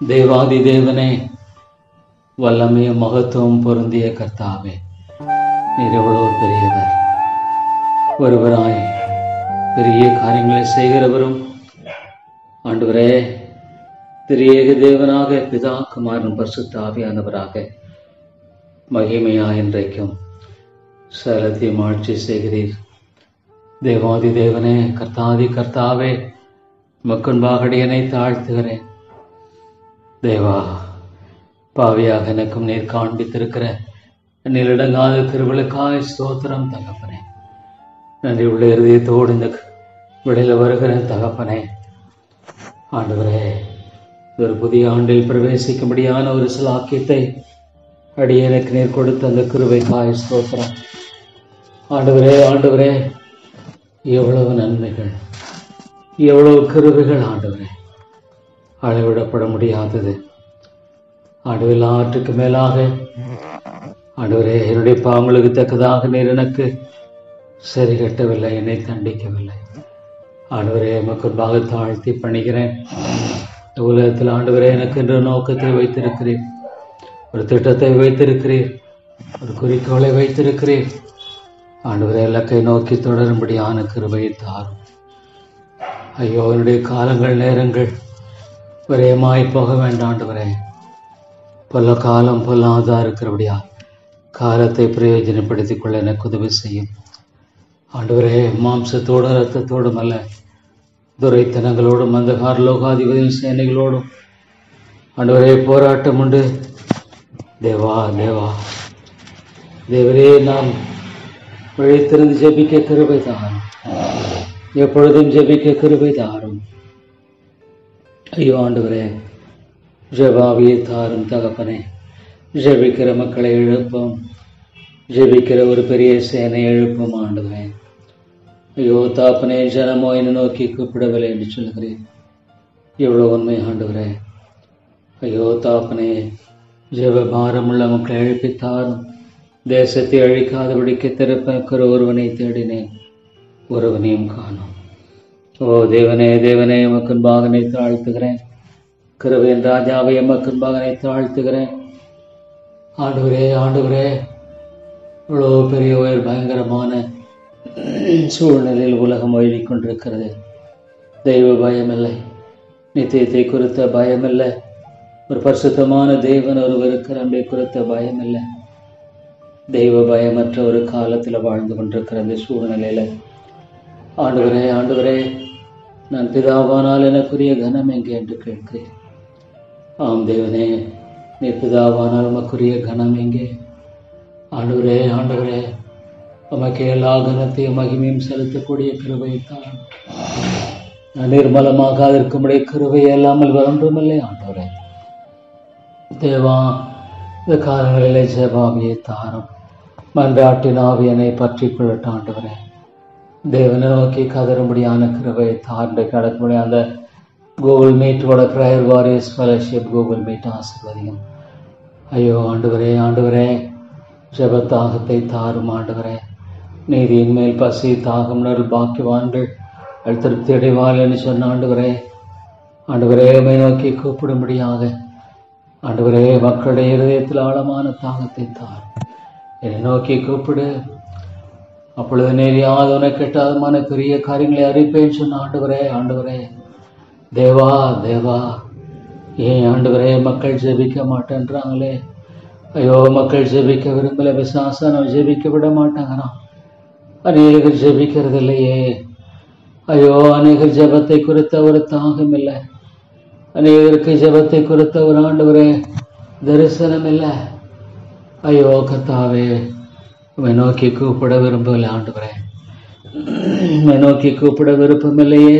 தேவாதி தேவனே, வல்லமையும் மகத்துவம் பொருந்திய கர்த்தாவே, நீர் எவ்வளவு பெரியவர். ஒருவராய் பெரிய காரியங்களை செய்கிறவரும் ஆண்டவரே, திரியேக தேவனாக பிதா குமாரன் பரிசுத்த ஆவியானவராக மகிமையா இன்றைக்கும் சகலத்தையும் ஆட்சி செய்கிறீர். தேவாதி தேவனே, கர்த்தாதி கர்த்தாவே, மக்கன்பாக அடியேனை தாழ்த்துகிறேன். தேவா, பாவியாக எனக்கும் நீர் காண்பித்திருக்கிற நீரிடங்காத கிருபைகளுக்காய் ஸ்தோத்திரம் தகப்பனே. நன்றி உள்ள இருதயத்தோடு இந்த விடையில் வருகிற தகப்பனே. ஆண்டவரே, ஒரு புதிய ஆண்டில் பிரவேசிக்கும்படியான ஒரு சில ஆக்கியத்தை அடியேனுக்கு நீர் கொடுத்த அந்த கிருபைக்காய் ஸ்தோத்திரம். ஆண்டவரே, ஆண்டவரே, எவ்வளவு நன்மைகள், எவ்வளவு கிருபைகள் ஆண்டவரே, அளவிடப்பட முடியாதது. ஆண்டவர் எல்லாற்றுக்கு மேலாக ஆண்டவரே, என்னுடைய பாவங்களுக்கு தக்கதாக நீர் எனக்கு சரி கட்டவில்லை, என்னை தண்டிக்கவில்லை. ஆண்டவரே, மக்கள் தாழ்த்தி பணிகிறேன். உலகத்தில் ஆண்டவரே, எனக்கு என்ற நோக்கத்தை வைத்திருக்கிறீர், ஒரு திட்டத்தை வைத்திருக்கிறீர், ஒரு குறிக்கோளை வைத்திருக்கிறீர். ஆண்டவரே, இலக்கை நோக்கி தொடரும்படியான கிருபையை தாரும். ஐயோ, என்னுடைய காலங்கள் நேரங்கள் விரயமாய் போக வேண்டாம் ஆண்டவரே. பல காலம் பொல்லாதா இருக்கிறபடியா காலத்தை பிரயோஜனப்படுத்திக் கொள்ள எனக்கு உதவி செய்யும் ஆண்டவரே. மாம்சத்தோடும் இரத்தத்தோடும் அல்ல, துரைத்தனங்களோடும் அந்தகார லோகாதிபதியின் சேனைகளோடும் ஆண்டவரே போராட்டம் உண்டு. தேவா, தேவா, தேவரே, நாம் விழித்திருந்து ஜெபிக்க கிருபை தாரும், எப்பொழுதும் ஜெபிக்க கிருபை தாரும். ஐயோ ஆண்டவரே, ஜெபாவியை தாரும் தகப்பனே. ஜெபிக்கிற மக்களை எழுப்பும், ஜெபிக்கிற ஒரு பெரிய சேனை எழுப்பும் ஆண்டவரே. ஐயோ தாப்பனே, ஜனமோ என்னை நோக்கி கூப்பிடவில்லை என்று சொல்லுகிறேன். எவ்வளோ உண்மை ஆண்டவரே. ஐயோ தாப்பனே, ஜெப பாரமுள்ள மக்களை எழுப்பித்தாரும். தேசத்தை அழிக்காதபடிக்கு திறப்பிக்கிற ஒருவனை தேடினேன், ஒருவனையும் காணோம். ஓ தேவனே, தேவனே, எமக்கன் பாகனை தாழ்த்துகிறேன். கிருபையின் ராஜாவை எமக்கன் பாகனை தாழ்த்துகிறேன். ஆண்டவரே, ஆண்டவரே, இவ்வளோ பெரிய உயர் பயங்கரமான சூழ்நிலையில் உலகம் எழுதி கொண்டிருக்கிறது. தெய்வ பயமில்லை, நித்தியத்தை குறித்த பயமில்லை, ஒரு பரிசுத்தமான தேவன் ஒருவர் இருக்கிற அன்பை குறித்த பயமில்லை. தெய்வ பயமற்ற ஒரு காலத்தில் வாழ்ந்து கொண்டிருக்கிற அந்த சூழ்நிலையில் ஆண்டவரே, ஆண்டவரே, நான் பிதாவானால் எனக்குரிய கனம் எங்கே என்று கேட்கிறேன். ஆம் தேவனே, நீ பிதாவானால் உமக்குரிய கனம் எங்கே? ஆண்டவரே, ஆண்டவரே, உமக்கு எல்லா கனத்தையும் மகிமையும் செலுத்தக்கூடிய கிருபைத்தான். நான் நிர்மலமாக இருக்கும்படிய கிருபை இல்லாமல் ஒன்றுமில்லை ஆண்டவரே. தேவா, இந்த காலங்களிலே ஜெபாவியை தாரும். மன்றாட்டின் ஆவியனை பற்றி கொள்ளட்ட ஆண்டவரே. தேவனை நோக்கி கதறும்படியான கிருபை தார்ந்து கிடக்கக்கூடிய அந்த கூகுள் மீட்டோட prayer warriors fellowship Google meet ஆசீர்வதியும். ஐயோ ஆண்டவரே, ஆண்டவரே, ஜெபத்தாகத்தை தாரும் ஆண்டவரே. நீதியின் மேல் பசி தாகம் பாக்கியவான்கள் திருப்தி அடைவாள் என்று சொன்ன ஆண்டவரே. ஆண்டவரே, உம்மை நோக்கி கூப்பிடும்படியாக ஆண்டவரே, மக்களுடைய இருதயத்தில் ஆழமான தாகத்தை தார். என்னை நோக்கி கூப்பிடு, அப்பொழுது நேரியாத உனக்கு கெட்டாதமான பெரிய காரியங்களை அறிப்பேன்னு சொன்ன ஆண்டவரே. ஆண்டவரே, தேவா, தேவா, ஏன் ஆண்டவரே மக்கள் ஜெபிக்க மாட்டேன்றாங்களே? ஐயோ, மக்கள் ஜெபிக்க விரும்பல, விசுவாசம் ஜெபிக்க விட மாட்டாங்கறான். அநேகர் ஜெபிக்கிறது இல்லையே. ஐயோ, அநேகர் ஜெபத்தை குறித்த ஒரு தாகம் இல்லை, அநேகருக்கு ஜெபத்தை குறித்த ஒரு ஆண்டவரே தரிசனம் இல்லை. ஐயோ கர்த்தாவே, உம்மை நோக்கி கூப்பிட விரும்பவில்லை ஆண்டவரே. உம்மை நோக்கி கூப்பிட விருப்பமில்லையே,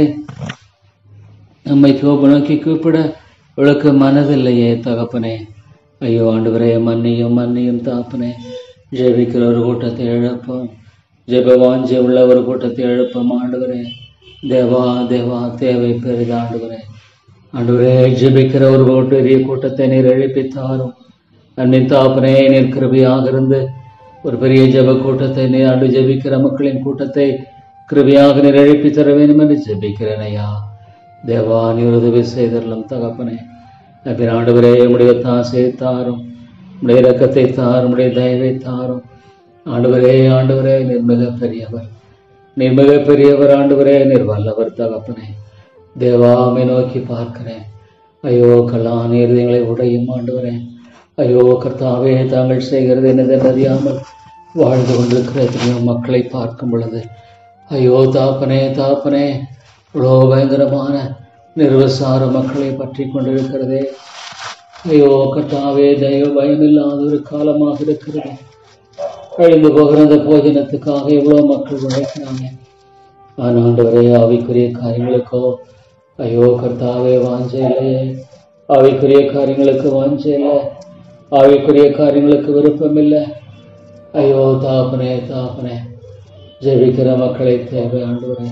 நம்மை நோக்கி கூப்பிட உனக்கு மனதில்லையே தகப்பனே. ஐயோ ஆண்டவரே, மன்னியும் மன்னியும் தாப்பனே. ஜெபிக்கிற ஒரு கூட்டத்தை எழுப்போம், ஜெப வாஞ்சி உள்ள ஒரு கூட்டத்தை எழுப்போம் ஆண்டவரே. தேவா, தேவா, தேவை பெரிது ஆண்டவரே. ஆண்டவரே, ஜெபிக்கிற ஒரு பெரிய கூட்டத்தை நீர் எழுப்பித்தாரும். அன்பின் தாப்பனே, நீர் கிருபையாக இருந்து ஒரு பெரிய ஜெப கூட்டத்தை நீர் ஆண்டு ஜெபிக்கிற மக்களின் கூட்டத்தை கிருபையாக நீர் எழுப்பி தர வேண்டும் என்று ஜெபிக்கிறேன் ஐயா. தேவா, நீர் உதவி செய்தரலும் தகப்பனே. ஆண்டவரே உம்முடைய தாசை தாரும், உம்முடைய இரக்கத்தை தாரும், உம்முடைய தயவை தாரும். ஆண்டவரே ஆண்டவரே நீர் மிக பெரியவர், நீர் மிக பெரியவர். ஆண்டவரே நீர் வல்லவர் தகப்பனே. தேவாமை நோக்கி பார்க்கிறேன். ஐயோ கல்லான இருதயங்களை உடையும் ஆண்டவரே. ஐயோ கர்த்தாவே, தாங்கள் செய்கிறது என்னதென்று அறியாமல் வாழ்ந்து கொண்டிருக்கிற எத்தனையோ மக்களை பார்க்கும் பொழுது ஐயோ தாப்பனே தாப்பனே, இவ்வளோ பயங்கரமான நிர்வசார மக்களை பற்றி கொண்டிருக்கிறதே. ஐயோ கர்த்தாவே, தெய்வ பயமில்லாத ஒரு காலமாக இருக்கிறது. அழிந்து போகிற அந்த போஜனத்துக்காக எவ்வளோ மக்கள் உழைக்கிறாங்க. ஆண்டவரே, ஆவிக்குரிய காரியங்களுக்கோ ஐயோ கர்த்தாவே வாஞ்ச இல்லையே. ஆவிக்குரிய காரியங்களுக்கு வாஞ்ச இல்லை, ஆவிக்குரிய காரியங்களுக்கு விருப்பம் இல்லை. ஐயோ தாப்பனே தாப்பனே, ஜெபிக்கிற மக்களை தேவை ஆண்டவரே.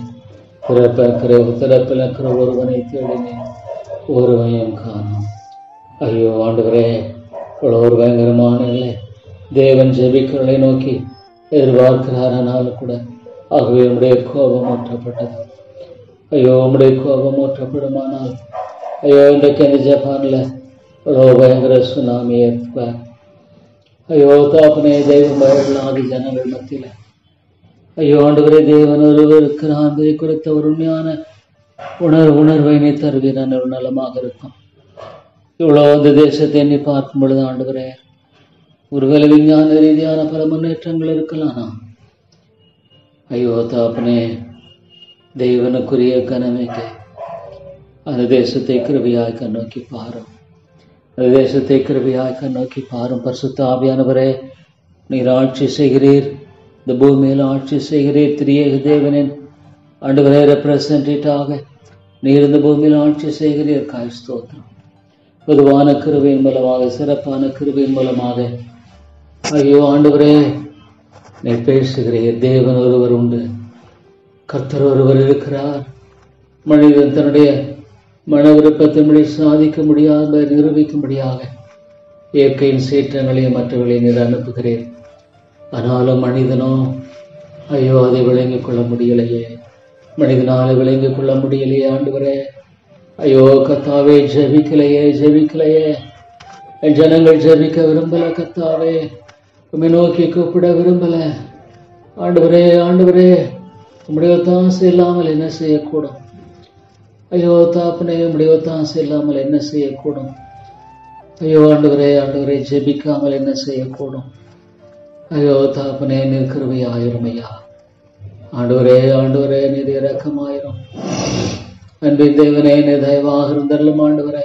திறப்பில் இருக்கிற ஒருவனை தேடினேன், ஒருவனையும் காணும். ஐயோ ஆண்டவரே, இவ்வளோ ஒரு பயங்கரமான இல்லை. தேவன் ஜெபிக்கிறவர்களை நோக்கி எதிர்பார்க்கிறார், ஆனாலும் கூட ஆகவே உம்முடைய கோபம் ஊற்றப்பட்டது. ஐயோ உம்முடைய கோபம் ஊற்றப்படுமானால் ஐயோ இன்றைக்கு இந்த ஜப்பானில் இவ்வளோ பயங்கர சுனாமி ஏற்ப ஐயோ தாப்பனே, தெய்வம் பயமில்லாத ஜனங்கள் மத்தியில் ஐயோ ஆண்டவரே, தேவன் ஒருவர் இருக்கிறான் என்பதை குறித்த ஒரு உண்மையான உணர்வை நீ தருவீரான ஒரு நலமாக இருக்கும். இவ்வளோ அந்த தேசத்தை எண்ணி பார்க்கும் பொழுது ஆண்டவரே, ஒருவேளை விஞ்ஞான ரீதியான பல முன்னேற்றங்கள் இருக்கலாம்னா ஐயோ தாப்பனே, தெய்வனுக்குரிய கனமைக்கு அந்த தேசத்தை கிருபையாய் நோக்கி பாரும். அந்த தேசத்தை கிருபையாய் நோக்கி பாரும். பரிசுத்த ஆவியானவரே, நீர் ஆட்சி செய்கிறீர், இந்த பூமியில் ஆட்சி செய்கிறீர். திரியேக தேவனின் ஆண்டவரே ரெப்ரசன்டேட்டாக நீர் இந்த பூமியில் ஆட்சி செய்கிறீர். காய் ஸ்தோத்திரம். பொதுவான கிருபையின் மூலமாக, சிறப்பான கிருபையின் மூலமாக ஐயோ ஆண்டவரே நீ பேசுகிறீர். தேவன் ஒருவர் உண்டு, கர்த்தர் ஒருவர் இருக்கிறார். மனிதன் தன்னுடைய மன விருப்பத்தின்படி சாதிக்க முடியாத நிரூபிக்கும்படியாக இயற்கையின் சீற்றங்களையும் மற்றவர்களையும் நீர் அனுப்புகிறேன். ஆனாலும் மனிதனோ ஐயோ அதை விளங்கிக் கொள்ள முடியலையே, மனிதனால் விளங்கிக் கொள்ள முடியலையே. ஆண்டவரே ஐயோ கர்த்தாவே, ஜெபிக்கலையே. என் ஜனங்கள் ஜெபிக்க விரும்பல கர்த்தாவே, உம்மை நோக்கி கூப்பிட விரும்பல. ஆண்டவரே உம்முடைய ஒத்தாசை இல்லாமல் என்ன செய்யக்கூடும்? ஐயோ தாப்பனே, உம்முடைய ஒத்தாசை இல்லாமல் என்ன செய்யக்கூடும்? ஐயோ ஆண்டவரே ஜெபிக்காமல் என்ன செய்யக்கூடும்? ஐயோ தாப்பனே, நீர் கிருபையாயிரும் ஐயா. ஆண்டவரே நீர் இரக்கமாயிரும். அன்பின் தேவனே, நீர் தயவாக இருந்தருளும் ஆண்டவரே.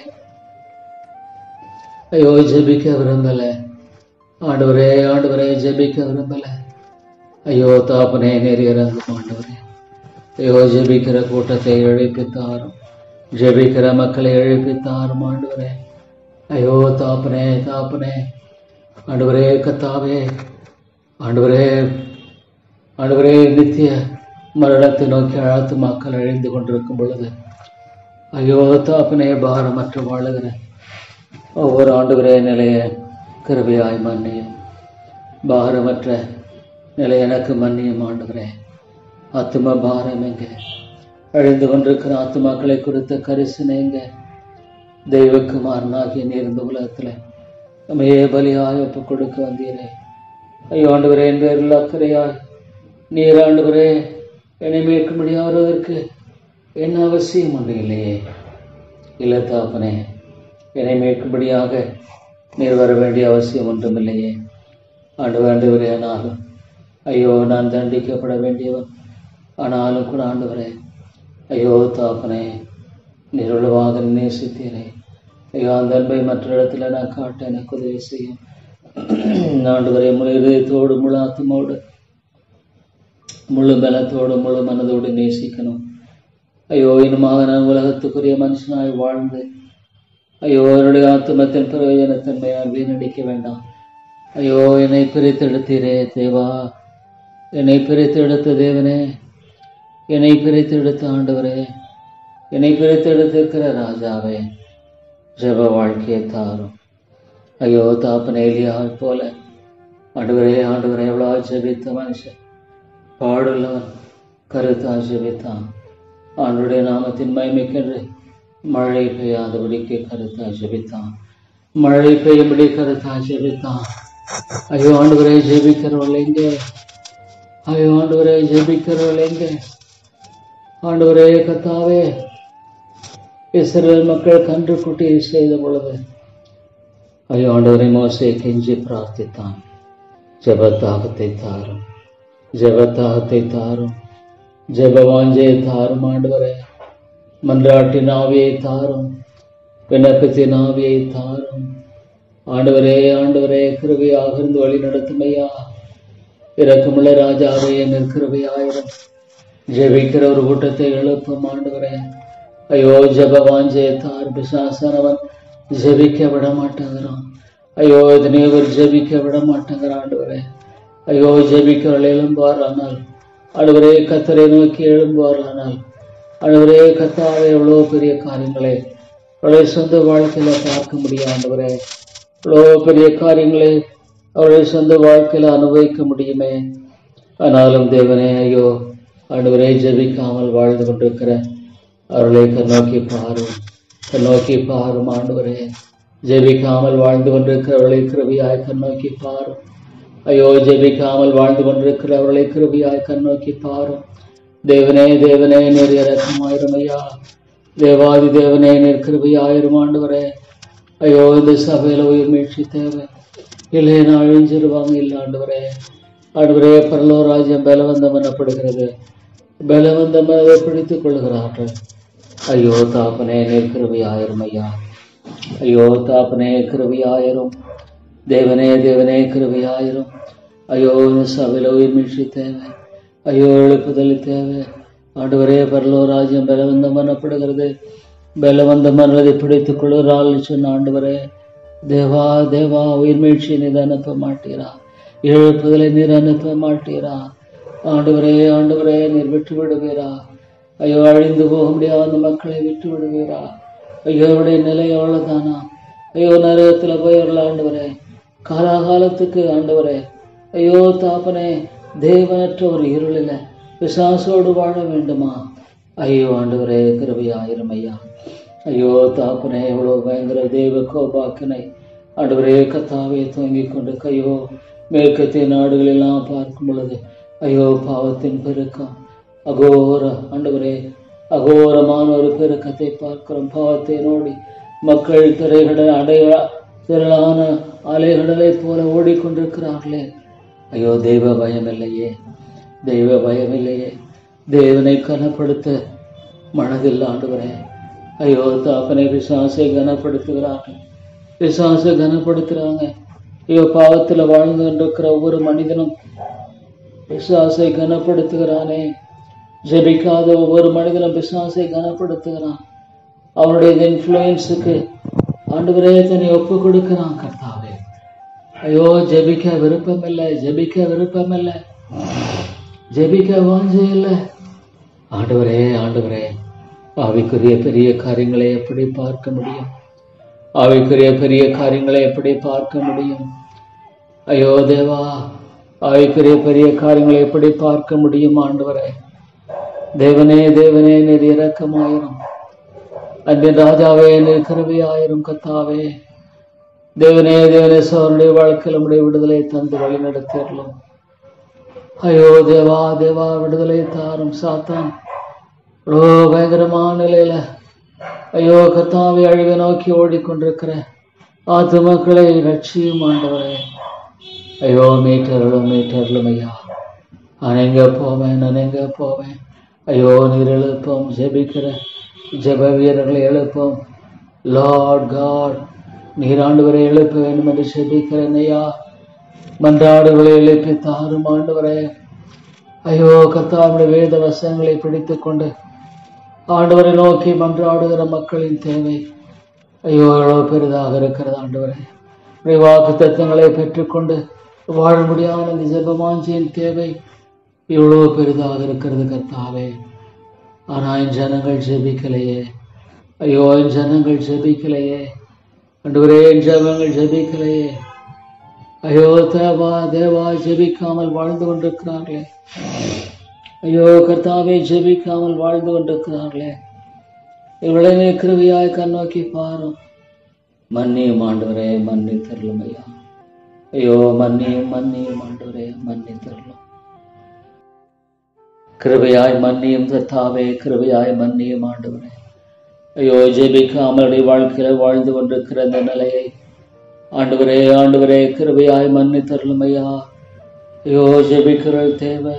ஐயோ ஜெபிக்க விரும்பல ஆண்டவரே ஜெபிக்க விரும்பல. ஐயோ தாப்பனே, நீர் இறங்கும் ஆண்டவரே. ஐயோ ஜெபிக்கிற கூட்டத்தை எழுப்பித்தாரும், ஜெபிக்கிற மக்களை எழுப்பித்தாரும் ஆண்டவரே. ஐயோ தாப்பனே ஆண்டவரே கர்த்தாவே, ஆண்டவரே நித்திய மரணத்தை நோக்கி அழைத்து மக்கள் அழிந்து கொண்டிருக்கும் பொழுது ஐயோ தாப்பனே, பாரமற்று வாழுகிற ஒவ்வொரு ஆண்டவரே நிலைய கிருபையாய் மன்னியும். பாரமற்ற நிலை எனக்கு மன்னியும் ஆண்டவரே. ஆத்ம பாரம் எங்க? அழிந்து கொண்டிருக்கிற ஆத்மாக்களை குறித்த கரிசனை எங்க? தெய்வக்குமாரனாகிய நீர் இந்த உலகத்துல நம்மையே பலியாய் ஒப்பு கொடுக்க வந்தீரே. ஐயோ ஆண்டவரே, என் பேரில் அக்கறையாய் நீர் ஆண்டவரே என்னை மேற்கும்படி வருவதற்கு என்ன அவசியம் ஒன்று இல்லையே. இல்லை தாப்பனே, என்னை மேற்கும்படியாக நீர் வர வேண்டிய அவசியம் ஒன்றும் இல்லையே. ஆண்டவரே, ஆனாலும் ஐயோ நான் தண்டிக்கப்பட வேண்டியவன். ஆனாலும் கூட ஆண்டவரே ஐயோ தாப்பனே, நீர் உளவாக நேசித்தீரே. ஐயோ அந்த அன்பை மற்ற இடத்துல நான் காட்ட எனக்கு உதவி செய்யும் ஆண்டவரே. முழு இதயத்தோடு, முழு ஆத்மாவோடு, முழு பலத்தோடு, முழு மனதோடு நேசிக்கணும். ஐயோ இன்னுமாக நான் உலகத்துக்குரிய மனுஷனாய் வாழ்ந்து ஐயோ என்னுடைய ஆத்மத்தின் பிரயோஜனத்தன்மை நான் வீணடிக்க வேண்டாம். ஐயோ என்னை பிரித்தெடுத்தீரே தேவா, என்னை பிரித்தெடுத்த தேவனே, என்னை பிரித்தெடுத்த ஆண்டவரே, என்னை பிரித்தெடுத்திருக்கிற ராஜாவே, ஜெப வாழ்க்கையை தாரும். ஐயோ தாப்பனே, எலியாவை போல ஆண்டவரே எவ்வளோ ஜெபித்த மனுஷன், பாடுள்ளவன், கருத்தா ஜெபித்தான். ஆண்டுடைய நாமத்தின் மகிமைக்கென்று மழை பெய்யாதபடிக்கு கருத்தா ஜெபித்தான். மழை பெய்யும்படி கருத்தா ஜெபித்தான். ஐயோ ஆண்டவரே, ஜெபிக்கிறவள் எங்கே? ஐயோ ஆண்டவரே, ஜெபிக்கிறவள் எங்கே? ஆண்டவரே கர்த்தாவே, இஸ்ரவேல் மக்கள் கன்று குட்டியை செய்த பொழுது ஐயோ ஆண்டவரே, மோசே கெஞ்சி பிரார்த்தித்தான். ஜெபத்தாகத்தை தாரும், ஜெபத்தாகத்தை தாரும், ஜெப வாஞ்சையை தாரும் ஆண்டவரே. மன்றாட்டின் ஆவியை தாரும், விண்ணப்பத்தின் ஆவியை தாரும் ஆண்டவரே. ஆண்டவரே, கிருபையாக இருந்து வழி நடத்துமையா. இரக்கமுள்ள ராஜாவே, எங்கள் கிருபையாயிரம். ஜெபிக்கிற ஒரு கூட்டத்தை எழுப்பும் ஆண்டவரே. ஐயோ ஜெப வாஞ்சையை தார். பிசாசானவன் ஜெபிக்க விட மாட்டேங்கிறான். ஐயோ எத்தனையோ பேர் ஜெபிக்க விட மாட்டேங்கிறான் ஆண்டவரே. ஐயோ ஜெபிக்கிறவள் எழும்பாரானால் ஆண்டவரே, கர்த்தரை நோக்கி எழும்பாரானால் ஆண்டவரே கர்த்தாவே, எவ்வளோ பெரிய காரியங்களை அவளுடைய சொந்த வாழ்க்கையில பார்க்க முடியும் ஆண்டவரே. எவ்வளோ பெரிய காரியங்களை அவருடைய சொந்த வாழ்க்கையில அனுபவிக்க முடியுமே. ஆனாலும் தேவனே, ஐயோ ஆண்டவரே, ஜெபிக்காமல் வாழ்ந்து கொண்டிருக்கிற அவர்களை கண்ணோக்கி பாரும், கண்ணோக்கி பாரும் ஆண்டவரே. ஜெபிக்காமல் வாழ்ந்து கொண்டிருக்கிறவர்களை கிருபையாய் கண்ணோக்கி பாரும். ஐயோ ஜெபிக்காமல் வாழ்ந்து கொண்டிருக்கிறவர்களை கிருபையாய் கண்ணோக்கி பாரும். தேவனே, தேவனே, நீர் இரக்கமாயிரும் ஐயா. தேவாதி தேவனே, நீர் கிருபையாயிரும் ஆண்டவரே. ஐயோ இந்த சபையில உயிர் மீட்சி தேவை. இல்லைன்னா அழிஞ்சிருவாங்க. இல்லை ஆண்டவரே. ஆண்டவரே, பரலோ ராஜ்யம் பலவந்தம் எனப்படுகிறது. பலவந்தம் அதை பிடித்துக் கொள்கிறார்கள். ஐயோ தாப்பனே, நீர் கிருபையாயிரும் ஐயா. ஐயோ தாப்பனே, கிருபையாயிரும். தேவனே, தேவனே, கிருபையாயிரும். ஐயோ இந்த சபையில உயிர் மீட்சி தேவை. ஐயோ எழுப்புதல் தேவை ஆண்டவரே. பரலோ ராஜ்யம் பலவந்தம் எனப்படுகிறது. பலவந்தம் என்பதை பிடித்துக் கொள்கிறாள் சொன்ன ஆண்டவரே. தேவா தேவா, உயிர் மீட்சியை நீர் அனுப்ப மாட்டீரா? எழுப்புதலை நீர் அனுப்ப மாட்டீரா? ஆண்டவரே, ஆண்டவரே, நீர் விட்டு விடுவீரா? ஐயோ அழிந்து போக முடியாத அந்த மக்களை விட்டு விடுவீரா? ஐயோ அவருடைய நிலை எவ்வளவுதானா? ஐயோ நரகத்துல போய் வரல ஆண்டவரே, காலாகாலத்துக்கு ஆண்டவரே. ஐயோ தாப்பனே, தேவனற்ற ஒரு இருளில பிசாசோடு வாழ வேண்டுமா? ஐயோ ஆண்டவரே, கிருபையாயிரும் ஐயா. ஐயோ தாப்பனே, எவ்வளோ பயங்கர தெய்வ கோபாக்கினை ஆண்டவரே கர்த்தாவே தூங்கிக் கொண்டு ஐயோ மேற்கத்திய நாடுகளெல்லாம் பார்க்கும் பொழுது ஐயோ பாவத்தின் பெருக்கம் அகோர ஆண்டவரே, அகோரமான ஒரு பெருக்கத்தை பார்க்கிறோம். பாவத்தை நோடி மக்கள் திரளான அலைகடலை போல ஓடிக்கொண்டிருக்கிறார்களே. ஐயோ தெய்வ பயம் இல்லையே, தெய்வ பயம் இல்லையே. தேவனை கனப்படுத்த மனதில் ஆண்டவரே. ஐயோ தாப்பனை, பிசாசை கனப்படுத்துகிறார்கள், பிசாசை கனப்படுத்துறாங்க. ஐயோ பாவத்துல வாழ்ந்து கொண்டிருக்கிற ஒவ்வொரு மனிதனும் பிசாசை கனப்படுத்துகிறானே. ஜெபிக்காத ஒவ்வொரு மனிதனும் பிசாசை கனப்படுத்துகிறான். அவனுடைய இன்ஃப்ளூயன்ஸுக்கு ஆண்டவரே தன்னை ஒப்பு கொடுக்கிறான் கர்த்தாவே. ஐயோ ஜெபிக்க விருப்பம் இல்லை, ஜெபிக்க விருப்பம் இல்லை, ஜெபிக்க வாஞ்சை இல்லை ஆண்டவரே. ஆண்டவரே, ஆவிக்குரிய பெரிய காரியங்களை எப்படி பார்க்க முடியும்? ஆவிக்குரிய பெரிய காரியங்களை எப்படி பார்க்க முடியும்? ஐயோ தேவா, ஆவிக்குரிய பெரிய காரியங்களை எப்படி பார்க்க முடியும் ஆண்டவரே? தேவனே, தேவனே, நீர் இரக்கமாயிரும். அன்பின் ராஜாவே, நீர் கிருபையாயிரும் கர்த்தாவே. தேவனே, தேவனே, சோருடைய வாழ்க்கையில் நம்முடைய விடுதலை தந்து வழி நடத்திடலாம். ஐயோ தேவா, தேவா, விடுதலை தாரும். சாத்தான் பயங்கரமான நிலையில ஐயோ கர்த்தாவே அழிவை நோக்கி ஓடிக்கொண்டிருக்கிற ஆத்துமக்களை ரட்சியும் ஆண்டவரே. ஐயோ மீட்டர்களும் மீட்டர்களும் ஐயா. நான் எங்க போவேன், நான் எங்க போவேன்? ஐயோ நீர் எழுப்போம், ஜெபிக்கிற ஜெப வீரர்களை எழுப்போம். லார்ட் காட், நீர் ஆண்டவரை எழுப்ப வேண்டும் என்று ஜெபிக்கிறேன் ஐயா. மன்றாடுகளை எழுப்பி தாரும் ஆண்டவரே. ஐயோ கர்த்தாவுடைய வேத வசனங்களை பிடித்து கொண்டு ஆண்டவரை நோக்கி மன்றாடுகிற மக்களின் தேவை ஐயோ எவ்வளவு பெரிதாக இருக்கிறது ஆண்டவரே. வாக்கு தத்துவங்களை பெற்றுக்கொண்டு வாழ முடியாத இந்த ஜெபமாஞ்சியின் தேவை இவ்வளவு பெரிதாக இருக்கிறது கர்த்தாவே. ஆனா என் ஜனங்கள் ஜெபிக்கலையே. ஐயோ என் ஜனங்கள் ஜெபிக்கலையே ஆண்டவரே, என் ஜெபங்கள் ஜெபிக்கலையே. ஐயோ தேவா, தேவா, ஜெபிக்காமல் வாழ்ந்து கொண்டிருக்கிறார்களே. ஐயோ கர்த்தாவே, ஜெபிக்காமல் வாழ்ந்து கொண்டிருக்கிறார்களே. இவளை நீ கிருபையாய் கண்ணோக்கி பாரும். மன்னியும் ஆண்டவரே, மன்னித்தருளும் ஐயா. ஐயோ மன்னியும் மன்னியும் ஆண்டவரே, மன்னித்தருளும். கிருபையாய் மன்னியும் கர்த்தாவே, கிருபையாய் மன்னியும் ஆண்டவரே. ஐயோ ஜெபிக்காமலுடைய வாழ்க்கையில வாழ்ந்து கொண்டிருக்கிற அந்த நிலையை ஆண்டவரே, ஆண்டவரே கிருபையாய் மன்னித்தருளும் ஐயா. ஐயோ ஜெபிக்கிற தேவை,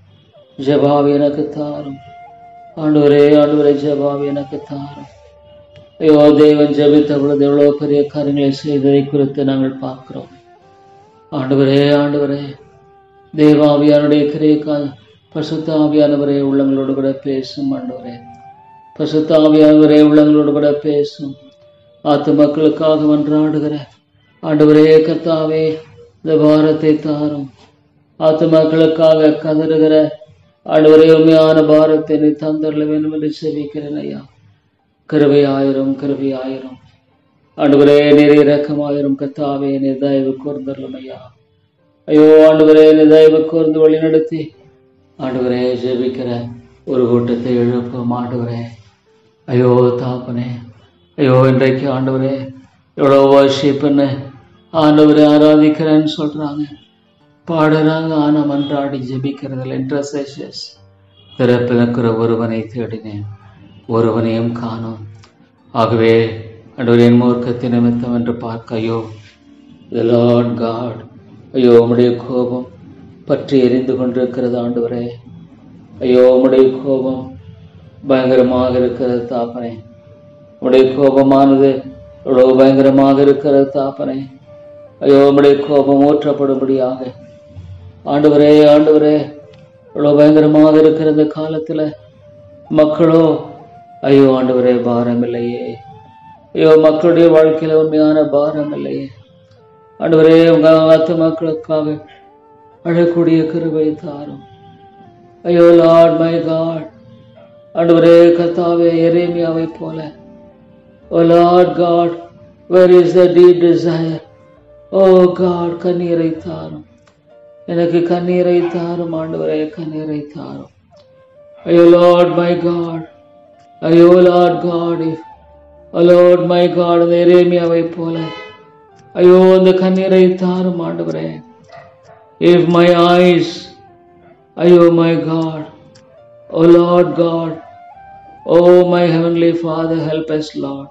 ஜெபாவி எனக்கு தாரும் ஆண்டவரே, ஆண்டவரே ஜெபாவி எனக்கு தாரும். ஐயோ தேவன் ஜெபித்த பொழுது எவ்வளோ பெரிய காரியங்களை செய்ததை குறித்து நாங்கள் பார்க்கிறோம். ஆண்டவரே, ஆண்டவரே தேவாவியானுடைய கிரியைக்கால் பரிசுத்த ஆவியானவரே உள்ளங்களோடு கூட பேசும். ஆண்டவரே பரிசுத்த ஆவியானவரே உள்ளங்களோடு கூட பேசும். ஆத்து மக்களுக்காக மன்றாடுகிற ஆண்டவரே கர்த்தாவே இந்த பாரத்தை தாரும். ஆத்து மக்களுக்காக கதறுகிற ஆண்டவரே உண்மையான பாரத்தை நீ தந்தரல வேண்டும் என்று செபிக்கிறேன் ஐயா. கிருபையாயிரும், கிருபையாயிரும் ஆண்டவரே, நீர் இரக்கமாயிரும் கர்த்தாவே, நீர் தயவு கூர்ந்தரலும் ஐயா. ஐயோ ஆண்டவரே, நீர் தயவு கூர்ந்து வழி நடத்தி ஆண்டவரே ஜெபிக்கிற ஒரு கூட்டத்தை எழுப்பும் ஆண்டவரே. ஐயோ தாப்பனே, ஐயோ இன்றைக்கு ஆண்டவரே எவ்வளோ வர்ஷிப்புன்னு ஆண்டவரை ஆராதிக்கிறேன்னு சொல்றாங்க, பாடுறாங்க. ஆனால் மன்றாடி ஜெபிக்கிறதில் இன்டர்செஷன்ஸ். பிறப்பிறக்கிற ஒருவனை தேடினேன், ஒருவனையும் காணோம். ஆகவே ஆண்டவரின் மூர்க்கத்தின் நிமித்தம் என்று பார்க்க ஐயோ the Lord God, ஐயோ உம்முடைய கோபம் பற்றி எரிந்து கொண்டிருக்கிறது ஆண்டவரே. ஐயோ உம்முடைய கோபம் பயங்கரமாக இருக்கிறது தாப்பனே. உம்முடைய கோபமானது எவ்வளோ பயங்கரமாக இருக்கிறது தாப்பனே. ஐயோ உம்முடைய கோபம் ஊற்றப்படும்படியாக ஆண்டவரே, ஆண்டவரே எவ்வளோ பயங்கரமாக இருக்கிற இந்த காலத்துல மக்களோ ஐயோ ஆண்டவரே பாரம் இல்லையே. ஐயோ மக்களுடைய வாழ்க்கையில உண்மையான பாரம் இல்லையே. ஆண்டவரே உங்க ஆத்து மக்களுக்காக அழக்கூடிய கிருபை தாரும். ஐயோ லார்ட் மை காட், ஆண்டவரே கர்த்தாவே எரேமியாவை போல oh lord god, where is the deep desire, oh god கண்ணீரை தாரும், எனக்கு கண்ணீரை தாரும் ஆண்டவரே, கண்ணீரை தாரும். ஐயோ லார்ட் மை காட், ஐயோ lord god, lord my god அந்த எரேமியாவை போல ஐயோ அந்த கண்ணீரை தாரும் ஆண்டவரே. If my eyes, ஐயோ my God, oh Lord God, oh my heavenly Father, help us Lord.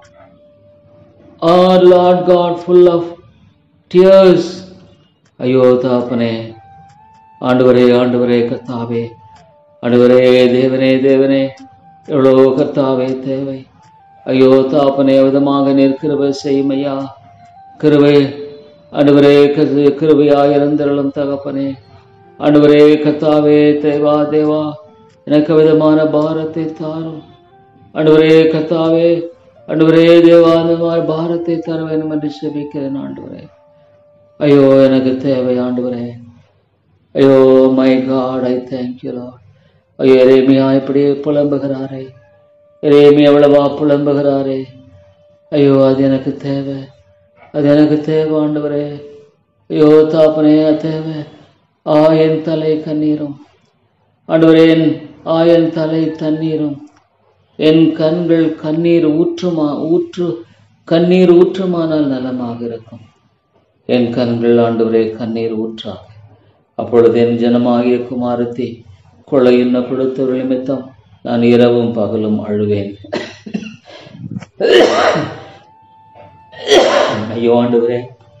Oh Lord God, full of tears. ஐயோ தாப்பனே, ஆண்டவரே, ஆண்டவரே கர்த்தாவே, ஆண்டவரே தேவனே, தேவனே எவ்வளோ கர்த்தாவே தேவை. ஐயோ தாப்பனே விதமாக நீர் கிருபை செய்யும் ஐயா. கிருபை ஆண்டவரே, கிருபையாயிருந்தருளும் தகப்பனே. ஆண்டவரே கர்த்தாவே தேவா, தேவா எனக்கு விதமான பாரத்தை தாரும். ஆண்டவரே கர்த்தாவே, ஆண்டவரே தேவா அந்த மாதிரி பாரத்தை தர வேண்டும் என்று செபிக்கிறேன் ஆண்டவரே. ஐயோ எனக்கு தேவை ஆண்டவரே. ஐயோ my god, I thank you lord. ஐயோ எரேமியா இப்படி புலம்புகிறாரே, எரேமியா எவ்வளவா புலம்புகிறாரே. ஐயோ அது எனக்கு தேவை, அது எனக்கு தேவை ஆண்டவரே. ஐயோ தாப்பனே தேவை. என் தலை கண்ணீரும் ஆண்டவரே, என் தலை தண்ணீரும், என் கண்கள் கண்ணீர் கண்ணீர் ஊற்றுமானால் நலமாக இருக்கும். என் கண்கள் ஆண்டவரே கண்ணீர் ஊற்றாக. அப்பொழுது என் ஜனமாகிய குமாரத்தை கொள்ளையுண்ண கொடுத்தவர்கள் நிமித்தம் நான் இரவும் பகலும் அழுவேன். ஐயோ ஆண்டவரே,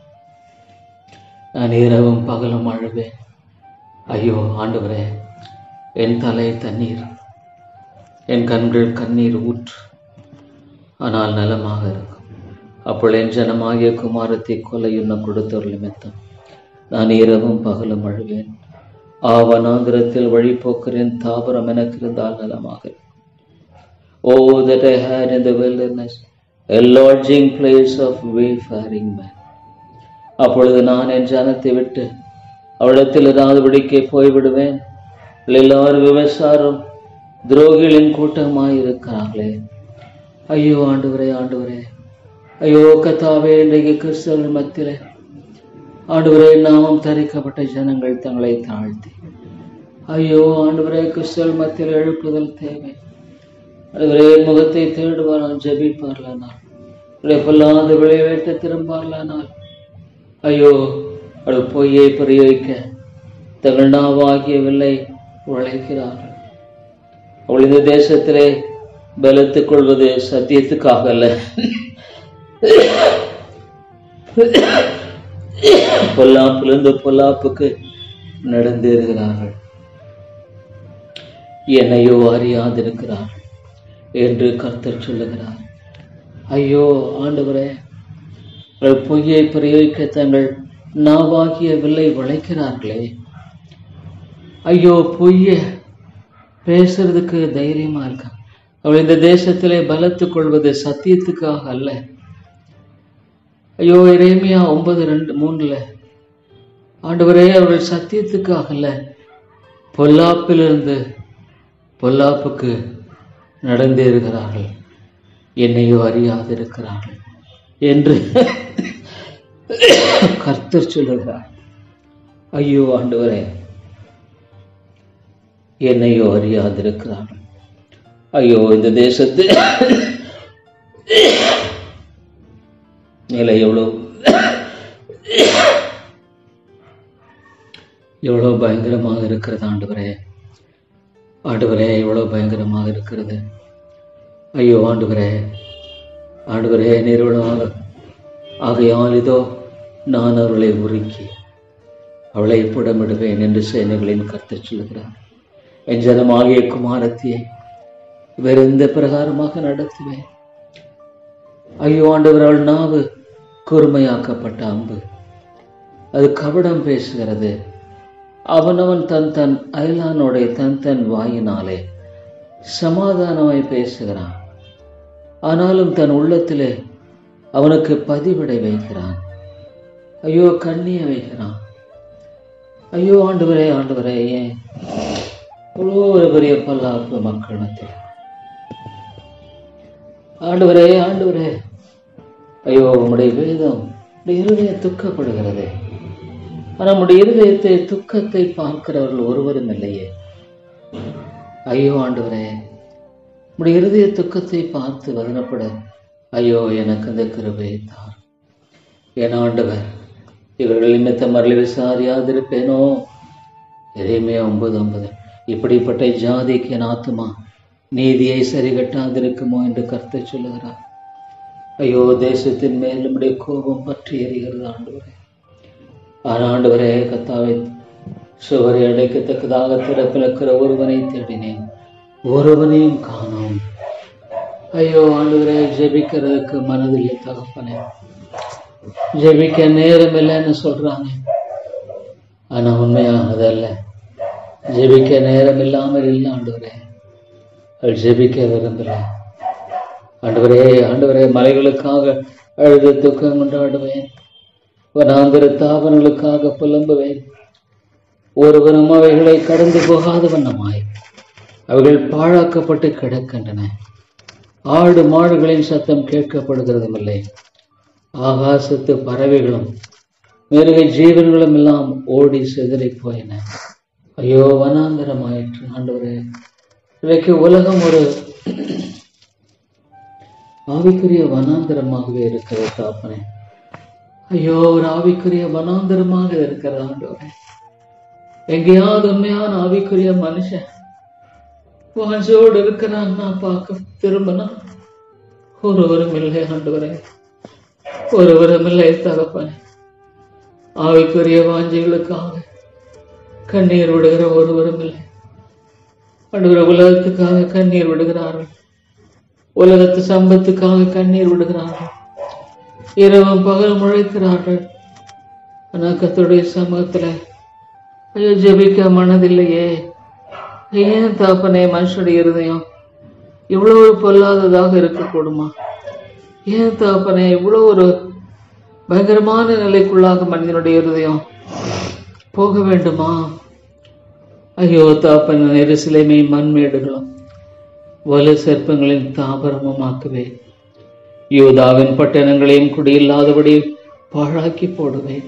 நான் இரவும் பகலும் அழுவேன். ஐயோ ஆண்டவரே, என் தலை தண்ணீர், என் கண்கள் கண்ணீர் ஊற்று, ஆனால் நலமாக இருக்கும். அப்பொழுது என் ஜனமாகிய குமாரத்தை கொலையுண்ண கொடுத்தவர்கள் நிமித்தம் நான் இரவும் பகலும் அழுவேன். வனாந்திரத்தில் வழிபோக்கிறேன் தாபரம் எனக்கு இருந்தால் நலமாக இருக்கும். Oh that I had in the wilderness a lodging place of wayfaring men. அப்பொழுது நான் என் ஜனத்தை விட்டு அவளிடத்தில் இராதபடிக்கு போய்விடுவேன். எல்லாரும் விவசாரம் துரோகிகளின் கூட்டமாய் இருக்கிறார்களே. ஐயோ ஆண்டவரே, ஆண்டவரே, ஐயோ கர்த்தாவே, இன்றைக்கு கிறிஸ்தவர்கள் மத்தியிலே ஆண்டவரே நாமம் தரிக்கப்பட்ட ஜனங்கள் தங்களை தாழ்த்தி ஐயோ ஆண்டவரே கிறிஸ்தவர்கள் மத்தியில் எழுப்புதல் தேவை. அதுவரே முகத்தை தேடுவாரால் ஜெபிப்பார்களானால், பொல்லாத விளைவிட்டு திரும்பார்களானால், ஐயோ அவள் பொய்யை பிரயோகிக்க தங்கள் நாவாகிய வில்லை உழைக்கிறார்கள். அவள் இந்த தேசத்திலே பலத்துக் கொள்வது சத்தியத்துக்காக அல்ல, பொல்லாப்பிலிருந்து பொல்லாப்புக்கு நடந்தேறுகிறார்கள். என்னையோ அறியாதிருக்கிறார்கள் என்று கர்த்தர் சொல்லுகிறார். ஐயோ ஆண்டவரே, பொய்யை பிரயோகிக்க தங்கள் நாவாகிய வில்லை வளைக்கிறார்களே. ஐயோ, பொய்ய பேசுறதுக்கு தைரியமா இருக்க. அவள் இந்த தேசத்திலே பலத்துக் கொள்வது சத்தியத்துக்காக அல்ல. ஐயோ, எரேமியா 9:2-3 ஆண்டவரே, அவர்கள் சத்தியத்துக்காக அல்ல, பொல்லாப்பிலிருந்து பொல்லாப்புக்கு நடந்தேறுகிறார்கள், என்னையோ அறியாதிருக்கிறார்கள் என்று கர்த்தர் சொல்லுகிறார். ஐயோ ஆண்டவரே, என்னையோ அறியாதிருக்கிறார்கள். ஐயோ, இந்த தேசத்து நிலை எவ்வளவு பயங்கரமாக இருக்கிறது ஆண்டவரே. ஆண்டவரே, எவ்வளவு பயங்கரமாக இருக்கிறது. ஐயோ ஆண்டவரே, ஆண்டவரே நிறுவனமாக ஆகையால் இதோ நான் அவர்களை உருக்கி அவளை புடமிடுவேன் என்று சேனைகளின் கர்த்தர் சொல்லுகிறார். என் ஜனமாகிய குமாரத்தியை வேற எந்த பிரகாரமாக நடத்துவேன். ஐயோ ஆண்டவர், அவள் நாவு கூர்மையாக்கப்பட்ட அம்பு, அது கபடம் பேசுகிறது. அவனவன் தன் தன் அயலானுடைய தன் தன் வாயினாலே சமாதானமாய் பேசுகிறான், ஆனாலும் தன் உள்ளத்திலே அவனுக்கு பதிவிடை வைக்கிறான். ஐயோ, கண்ணிய வைக்கிறான். ஐயோ ஆண்டவரே, ஆண்டவரே, ஏன் இவ்வளோ ஒரு பெரிய பல்லாப்பு மக்கள் மத்தியில்? ஆண்டவரே, ஆண்டவரே, ஐயோ உம்முடைய வேதம் இருதய துக்கப்படுகிறது. ஆனால் நம்முடைய இருதயத்தை துக்கத்தை பார்க்கிறவர்கள் ஒருவரும் இல்லையே. ஐயோ ஆண்டவரே, நம்முடைய இருதய துக்கத்தை பார்த்து வதனப்பட ஐயோ எனக்கு அந்த கிருபையை தார். என் ஆண்டவர், இவர்கள் நிமித்தம் மரளி விசாரியாதிருப்பேனோ. எரேமியா 9:9 இப்படிப்பட்ட ஜாதிக்கு என் ஆத்துமா நீதியை சரி கட்டாதிருக்குமோ என்று கர்த்தர் சொல்லுகிறார். ஐயோ, தேசத்தின் மேல் நம்முடைய கோபம் பற்றி எறிகிறது ஆண்டவரே. ஆனால் ஆண்டவரே கர்த்தாவே, சுவரை அடைக்கத்தக்கதாக திறப்பிழக்கிற ஒருவனை தேடினேன், ஒருவனையும் காணோம். ஐயோ ஆண்டவரே, ஜெபிக்கிறதுக்கு மனதில்லை தகப்பனே, ஜெபிக்க நேரம் இல்லைன்னு சொல்றாங்க. ஆனா உண்மையா அதல்ல, ஜெபிக்க நேரம் இல்லாமல் இல்லை ஆண்டவரே, அவள் ஜெபிக்க விரும்பல. ஆண்டவரே, ஆண்டவரே, மலைகளுக்காக அழுது துக்கம் கொண்டாடுவேன், வனாந்திர தாவரங்களுக்காக புலம்புவேன். ஒருவரும் அவைகளை கடந்து போகாத வண்ணமாய் அவைகள் பாழாக்கப்பட்டு கிடக்கின்றன. ஆடு மாடுகளின் சத்தம் கேட்கப்படுகிறதும் இல்லை. ஆகாசத்து பறவைகளும் மிருக ஜீவன்களும் எல்லாம் ஓடி சிதறி போயின. ஐயோ, வனாந்தரமாயிற்று ஆண்டவரே. இன்றைக்கு உலகம் ஒரு ஆவிக்குரிய வனாந்தரமாகவே இருக்கிறது தாப்பனே. ஐயோ, ஒரு ஆவிக்குரிய வனாந்தரமாக இருக்கிறது ஆண்டவரே. எங்கேயாவது உண்மையான ஆவிக்குரிய மனுஷன் வாஞ்சோடு இருக்கிறான் நான் பார்க்க திரும்பினா ஒருவரும் இல்லை ஆண்டவரே, ஒருவரும் இல்லை தகப்பனே. ஆவிக்குரிய வாஞ்சைகளுக்காக கண்ணீர் விடுகிற ஒருவரும் இல்லை ஆண்டவரே. உலகத்துக்காக கண்ணீர் விடுகிறார்கள், உலகத்து சம்பத்துக்காக கண்ணீர் விடுகிறார்கள், இரவும் பகலும் உழைக்கிறார்கள். ஆனால் கர்த்தருடைய சமூகத்துல ஐயோ ஜெபிக்க மனதில்லையே. ஏன் தாப்பனே, மனுஷனுடைய இருதயம் இவ்வளவு பொல்லாததாக இருக்கக்கூடுமா? ஏன் தாப்பனே, இவ்வளவு ஒரு பயங்கரமான நிலைக்குள்ளாக மனிதனுடைய இருதயம் போக வேண்டுமா? ஐயோ தாப்பன், எருசலேமை மண்மேடுகளும் வலு சர்ப்பங்களின் தாபரமும் ஆக்குவேன், யூதாவின் பட்டணங்களையும் குடியில்லாதபடி பாழாக்கி போடுவேன்.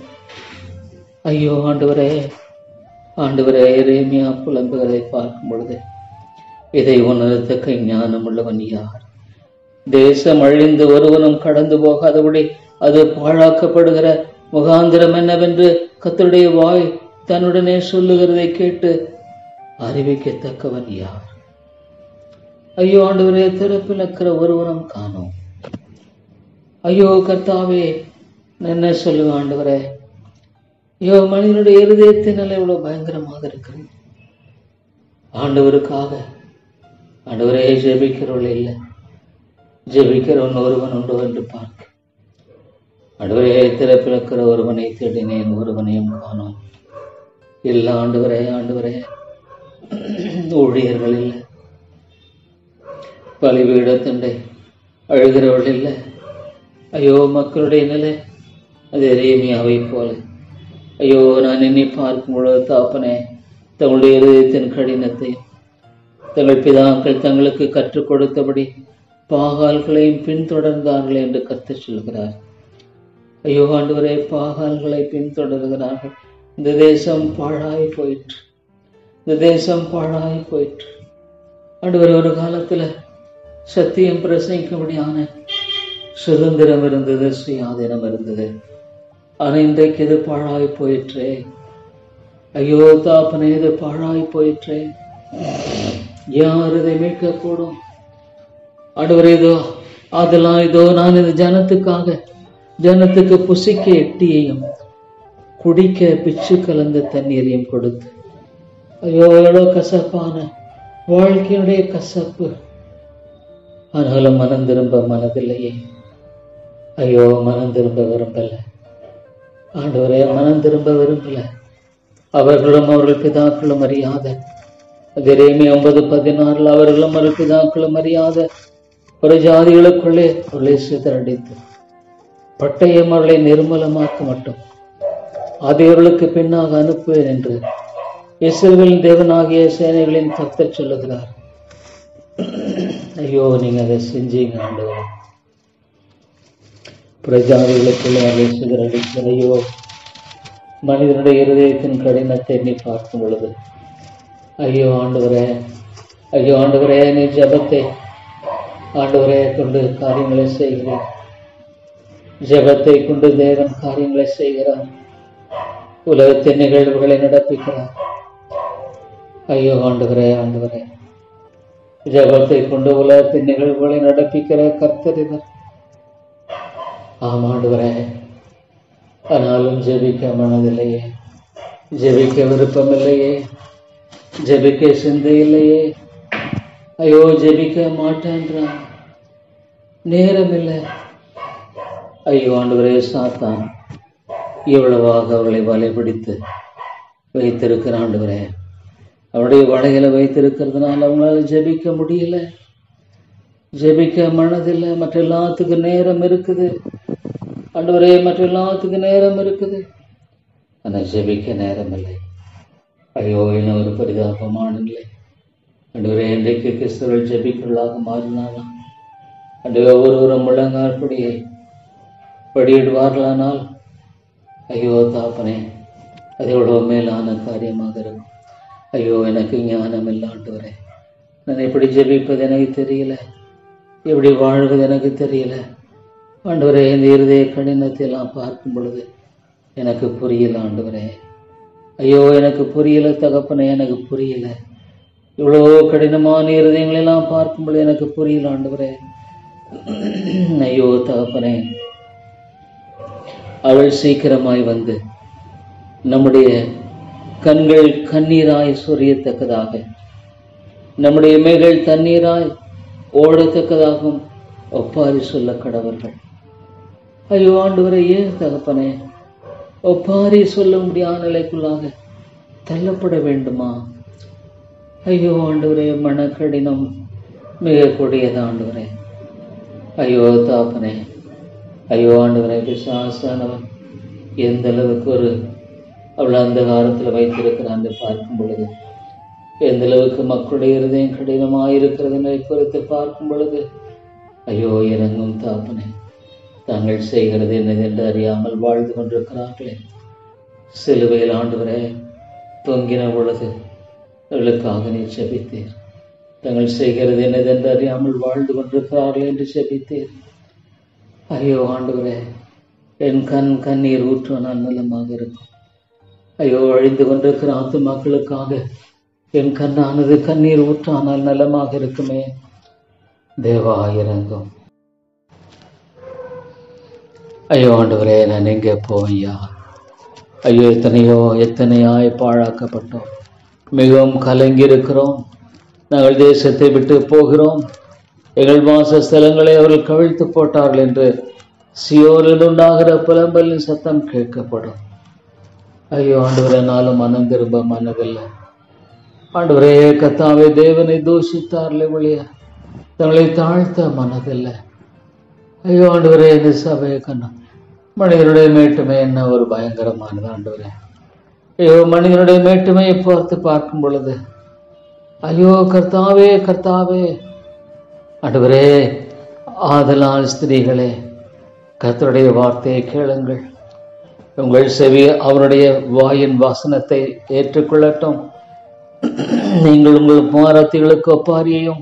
ஐயோ ஆண்டவரே, ஆண்டவரே, எரேமியா புலம்புகிறதை பார்க்கும் பொழுது இதை உணரத்தக்க ஞானம் உள்ளவன் யார்? தேசம் அழிந்து ஒருவனும் கடந்து போகாதபடி அது பாழாக்கப்படுகிற முகாந்திரம் என்னவென்று கர்த்தருடைய வாய் தன்னுடனே சொல்லுகிறதை கேட்டு அறிவிக்கத்தக்கவன் யார்? ஐயோ ஆண்டவரே, திறப்பில் இருக்கிற ஒருவனும் காணோம். ஐயோ கர்த்தாவே, என்ன சொல்லுவேன் ஆண்டவரே? ஐயோ, மனிதனுடைய இருதயத்தின் நிலை இவ்வளவு பயங்கரமாக இருக்கிறது. ஆண்டவருக்காக ஆண்டவரே ஜெபிக்கிறவள் இல்லை, ஜெபிக்கிறவன் ஒருவன் உண்டோ என்று பார்க்க. ஆண்டவரே, திறப்பில் இருக்கிற ஒருவனை தேடினேன், ஒருவனையும் காணோம். இல்லை ஆண்டவரே, ஆண்டவரே, ஊழியர்கள் இல்லை, பலிபீடத்தண்டை அழுகிறவர்கள் இல்லை. ஐயோ, மக்களுடைய நிலை அது எரேமியாவை போல. ஐயோ, நான் எண்ணி பார்க்கும் பொழுது தாப்பனே, தங்களுடைய இருதயத்தின் கடினத்தை தங்கள் பிதாக்கள் தங்களுக்கு கற்றுக் கொடுத்தபடி பாகால்களையும் பின்தொடர்ந்தார்கள் என்று கர்த்தர் சொல்கிறார். ஐயோ ஆண்டவரே, பாகால்களை பின்தொடர்கிறார்கள். இந்த தேசம் பாழாய் போயிற்று, இந்த தேசம் பாழாய் போயிற்று. ஆண்டவரே, ஒரு காலத்துல சத்தியம் பிரசங்கிக்கும்படியான சுதந்திரம் இருந்தது, சுயாதீனம் இருந்தது. ஆனா இன்றைக்கு இது பாழாய் போயிற்றே. ஐயோ தாப்பனே, இது பாழாய் போயிற்றே. யார் இதை மீட்கக்கூடும்? ஆண்டவரே, இதோ அதெல்லாம் இதோ நான் இந்த ஜனத்துக்கு புசிக்க எட்டியையும் குடிக்க பிச்சு கலந்த தண்ணீரையும் கொடுத்து, ஐயோ எவ்வளோ கசப்பான வாழ்க்கையுடைய கசப்பு. ஆனாலும் மனம் திரும்ப மனதில்லையே. ஐயோ, மனம் திரும்ப விரும்பல ஆண்டவரே, மனம் திரும்ப விரும்பல. அவர்களும் அவர்கள் பிதாக்களும் அறியாத, எரேமியா 9:16 அவர்களும் அவர்கள் பிதாக்களும் அறியாத ஒரு ஜாதிகளுக்குள்ளே அவர்களை சிதறடித்து பட்டயம் அவர்களை நிர்மலமாக்க மட்டும் ஆதியவர்களுக்கு பின்னாக அனுப்புவேன் என்று இஸ்ரவேலின் தேவனாகிய சேனைகளின் கர்த்தர் சொல்லுகிறார். ஐயோ, நீங்க அதை செஞ்சீங்க ஆண்டவரே. பிரஜாதிகளுக்குள்ளே அவர்களை சிதறடித்து, ஐயோ மனிதனுடைய இருதயத்தின் கடினத்தை நீ பார்க்கும் பொழுது, ஐயோ ஆண்டவரே, ஐயோ ஆண்டவரே, நீ ஜெபத்தை ஆண்டவரே கொண்டு காரியங்களை செய்கிறார். ஜெபத்தை கொண்டு தேவன் காரியங்களை செய்கிறார். உலகத்தின் நிகழ்வுகளை நடப்பிக்கிறார். ஐயோ ஆண்டவரே, ஆண்டவரே, ஜெபத்தை கொண்டு உலகத்தின் நிகழ்வுகளை நடப்பிக்கிற கர்த்தர் இவர். ஆம் ஆண்டவரே, ஆனாலும் ஜெபிக்க மனதில்லையே, ஜெபிக்க விருப்பம் இல்லையே, ஜெபிக்க சிந்தை இல்லையே. ஐயோ, ஜெபிக்க மாட்டேன்றான், நேரம் இல்லை. ஐயோ ஆண்டவரே, சாத்தான் இவ்வளவாக அவர்களை வலைபிடித்து வைத்திருக்கிற ஆண்டவரே, அவருடைய வலைகளை வைத்திருக்கிறதுனால அவங்களால ஜெபிக்க முடியல, ஜெபிக்க மனதில்லை. மற்ற எல்லாத்துக்கும் நேரம் இருக்குது ஆண்டவரே, மற்ற எல்லாத்துக்கும் நேரம் இருக்குது, ஆனால் ஜெபிக்க நேரம் இல்லை. ஐயோ, என்ன ஒரு பரிதாபமான இல்லை ஆண்டவரே. இன்றைக்கு கிறிஸ்தவர்கள் ஜெபிக்கலாக மாறினாலும் ஆண்டவரே, ஒவ்வொருவரும் முழங்காற்படியை படியிடுவார்களானால், ஐயோ தாப்பனே, அது எவ்வளோ மேலான காரியமாக இருக்கும். ஐயோ, எனக்கு ஞானம் இல்லை ஆண்டவரே, நான் எப்படி ஜெபிப்பது எனக்கு தெரியல, எப்படி வாழ்வது எனக்கு தெரியல ஆண்டவரே. இந்த இருதய கடினத்தை எல்லாம் பார்க்கும் பொழுது எனக்கு புரியல ஆண்டவரே. ஐயோ, எனக்கு புரியல தகப்பனே, எனக்கு புரியல. இவ்வளோ கடினமான இருதயங்களெல்லாம் பார்க்கும் பொழுது எனக்கு புரியல ஆண்டவரே. ஐயோ தகப்பனே, அவள் சீக்கிரமாய் வந்து நம்முடைய கண்கள் கண்ணீராய் சொரியத்தக்கதாக, நம்முடைய இமைகள் தண்ணீராய் ஓடத்தக்கதாகவும் ஒப்பாரி சொல்ல கடவர்கள். ஐயோ ஆண்டவரே, ஏன் தகப்பனே ஒப்பாரி சொல்ல முடியாத நிலைக்குள்ளாக தள்ளப்பட வேண்டுமா? ஐயோ ஆண்டவரே, மனக்கடினம் மிக கொடியது ஆண்டவரே. ஐயோ தாப்பனே, ஐயோ ஆண்டவரே, பிசாசானவன் எந்த அளவுக்கு அவள் அந்த காலத்தில் வைத்திருக்கிறான் என்று பார்க்கும் பொழுது, எந்த அளவுக்கு மக்களுடைய இருதயம் கடினமாயிருக்கிறது குறித்து பார்க்கும் பொழுது, ஐயோ இறங்கும் தாப்பனே. தாங்கள் செய்கிறது என்னது என்று அறியாமல் வாழ்ந்து கொண்டிருக்கிறார்களே. சிலுவையில் ஆண்டவரே தொங்கின பொழுது அவளுக்காக நீ ஜெபித்தீர். தங்கள் செய்கிறது என்னதென்று அறியாமல் வாழ்ந்து கொண்டிருக்கிறார்கள் என்று செபித்தேன். ஐயோ ஆண்டவரே, என் கண்ணீர் ஊற்றுவனால் நலமாக இருக்கும். ஐயோ, அழிந்து கொண்டிருக்கிற ஆத்துமாக்களுக்காக என் கண்ணானது கண்ணீர் ஊற்றானால் நலமாக இருக்குமே. தேவா இறங்கும். ஐயோ ஆண்டவரே, நான் எங்கே போவையா? ஐயோ, எத்தனையாய் பாழாக்கப்பட்டோம். மிகவும் கலங்கி இருக்கிறோம். நாங்கள் தேசத்தை விட்டு போகிறோம். எங்கள் வாசஸ்தலங்களை அவர்கள் கவிழ்த்து போட்டார்கள் என்று சியோனில் உண்டாகிற புலம்பலின் சத்தம் கேட்கப்படும். ஐயோ ஆண்டவரே, நாளும் மனம் திரும்ப மனதில்லை. ஆண்டவரே கர்த்தாவே, தேவனை தூஷித்தார்களே ஒழிய தங்களை தாழ்த்த மனதில்லை. ஐயோ ஆண்டவரே, இந்த சபையை கண்ணா, மனிதனுடைய மேட்டுமை என்ன ஒரு பயங்கரமானது ஆண்டவரே. ஐயோ, மனிதனுடைய மேட்டுமையை பார்க்கும் பொழுது ஐயோ கர்த்தாவே, கர்த்தாவே ஆண்டவரே, ஆதலால் ஸ்திரீகளே, கர்த்தருடைய வார்த்தையை கேளுங்கள். உங்கள் செவி அவருடைய வாயின் வாசனத்தை ஏற்றுக்கொள்ளட்டும். நீங்கள் உங்கள் குமாரத்திகளுக்கு ஒப்பாரியையும்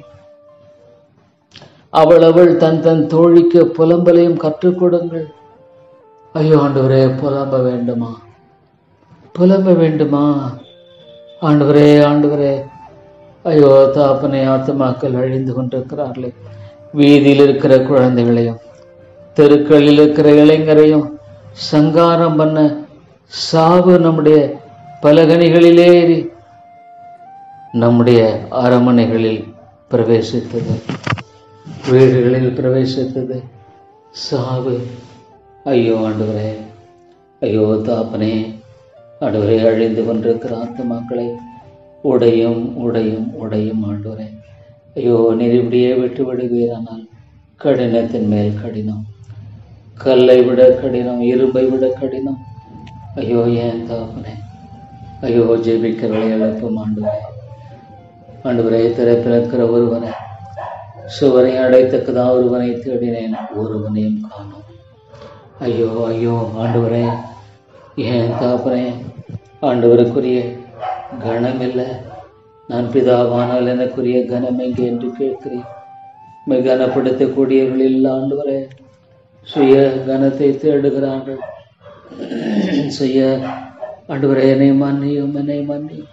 அவள் தன் தோழிக்கு புலம்பலையும் கற்றுக் கொடுங்கள். ஐயோ ஆண்டவரே, புலம்ப வேண்டுமா? புலம்ப வேண்டுமா? ஆண்டவரே, ஆண்டவரே, ஐயோ தாப்பனை, ஆத்துமாக்கள் அழிந்து கொண்டிருக்கிறார்களே. வீதியில் இருக்கிற குழந்தைகளையும் தெருக்களில் இருக்கிற இளைஞரையும் சங்காரம் பண்ண சாவு நம்முடைய பலகணிகளிலேறி நம்முடைய அரமனைகளில் பிரவேசித்தது, வீடுகளில் பிரவேசித்தது சாவு. ஐயோ ஆண்டவரே, ஐயோ தாப்பனே, ஆண்டவரே, அழிந்து கொண்டிருக்கிற ஆத்துமாக்களை உடையும் உடையும் உடையும் ஆண்டவரே. ஐயோ, நீர் இப்படியே விட்டு விடுவீரானால் கடினத்தின் மேல் கடினம், கல்லை விட கடினம், இரும்பை விட கடினம். ஐயோ ஏன் தாப்பனே, ஐயோ ஜெபிக்கிறவளை எழுப்பும் ஆண்டவரே. ஆண்டவரே, திறப்பிறக்கிற ஒருவனை, சுவரை அடைத்தக்கதா ஒருவனை தேடினேன், ஒருவனையும் காணோம். ஐயோ ஐயோ ஆண்டவரே, ஏன் தாப்பனே, ஆண்டவருக்குரிய கனம் இல்லை. நான் பிதாவானால் எனக்குரிய கனம் எங்கே என்று கேட்கிறேன். கனப்படுத்தக்கூடியவர்கள் ஆண்டவரே சுய கனத்தை தேடுகிறார்கள். சுய ஆண்டவரே, என்னை மன்னியும், என்னை மன்னியும்.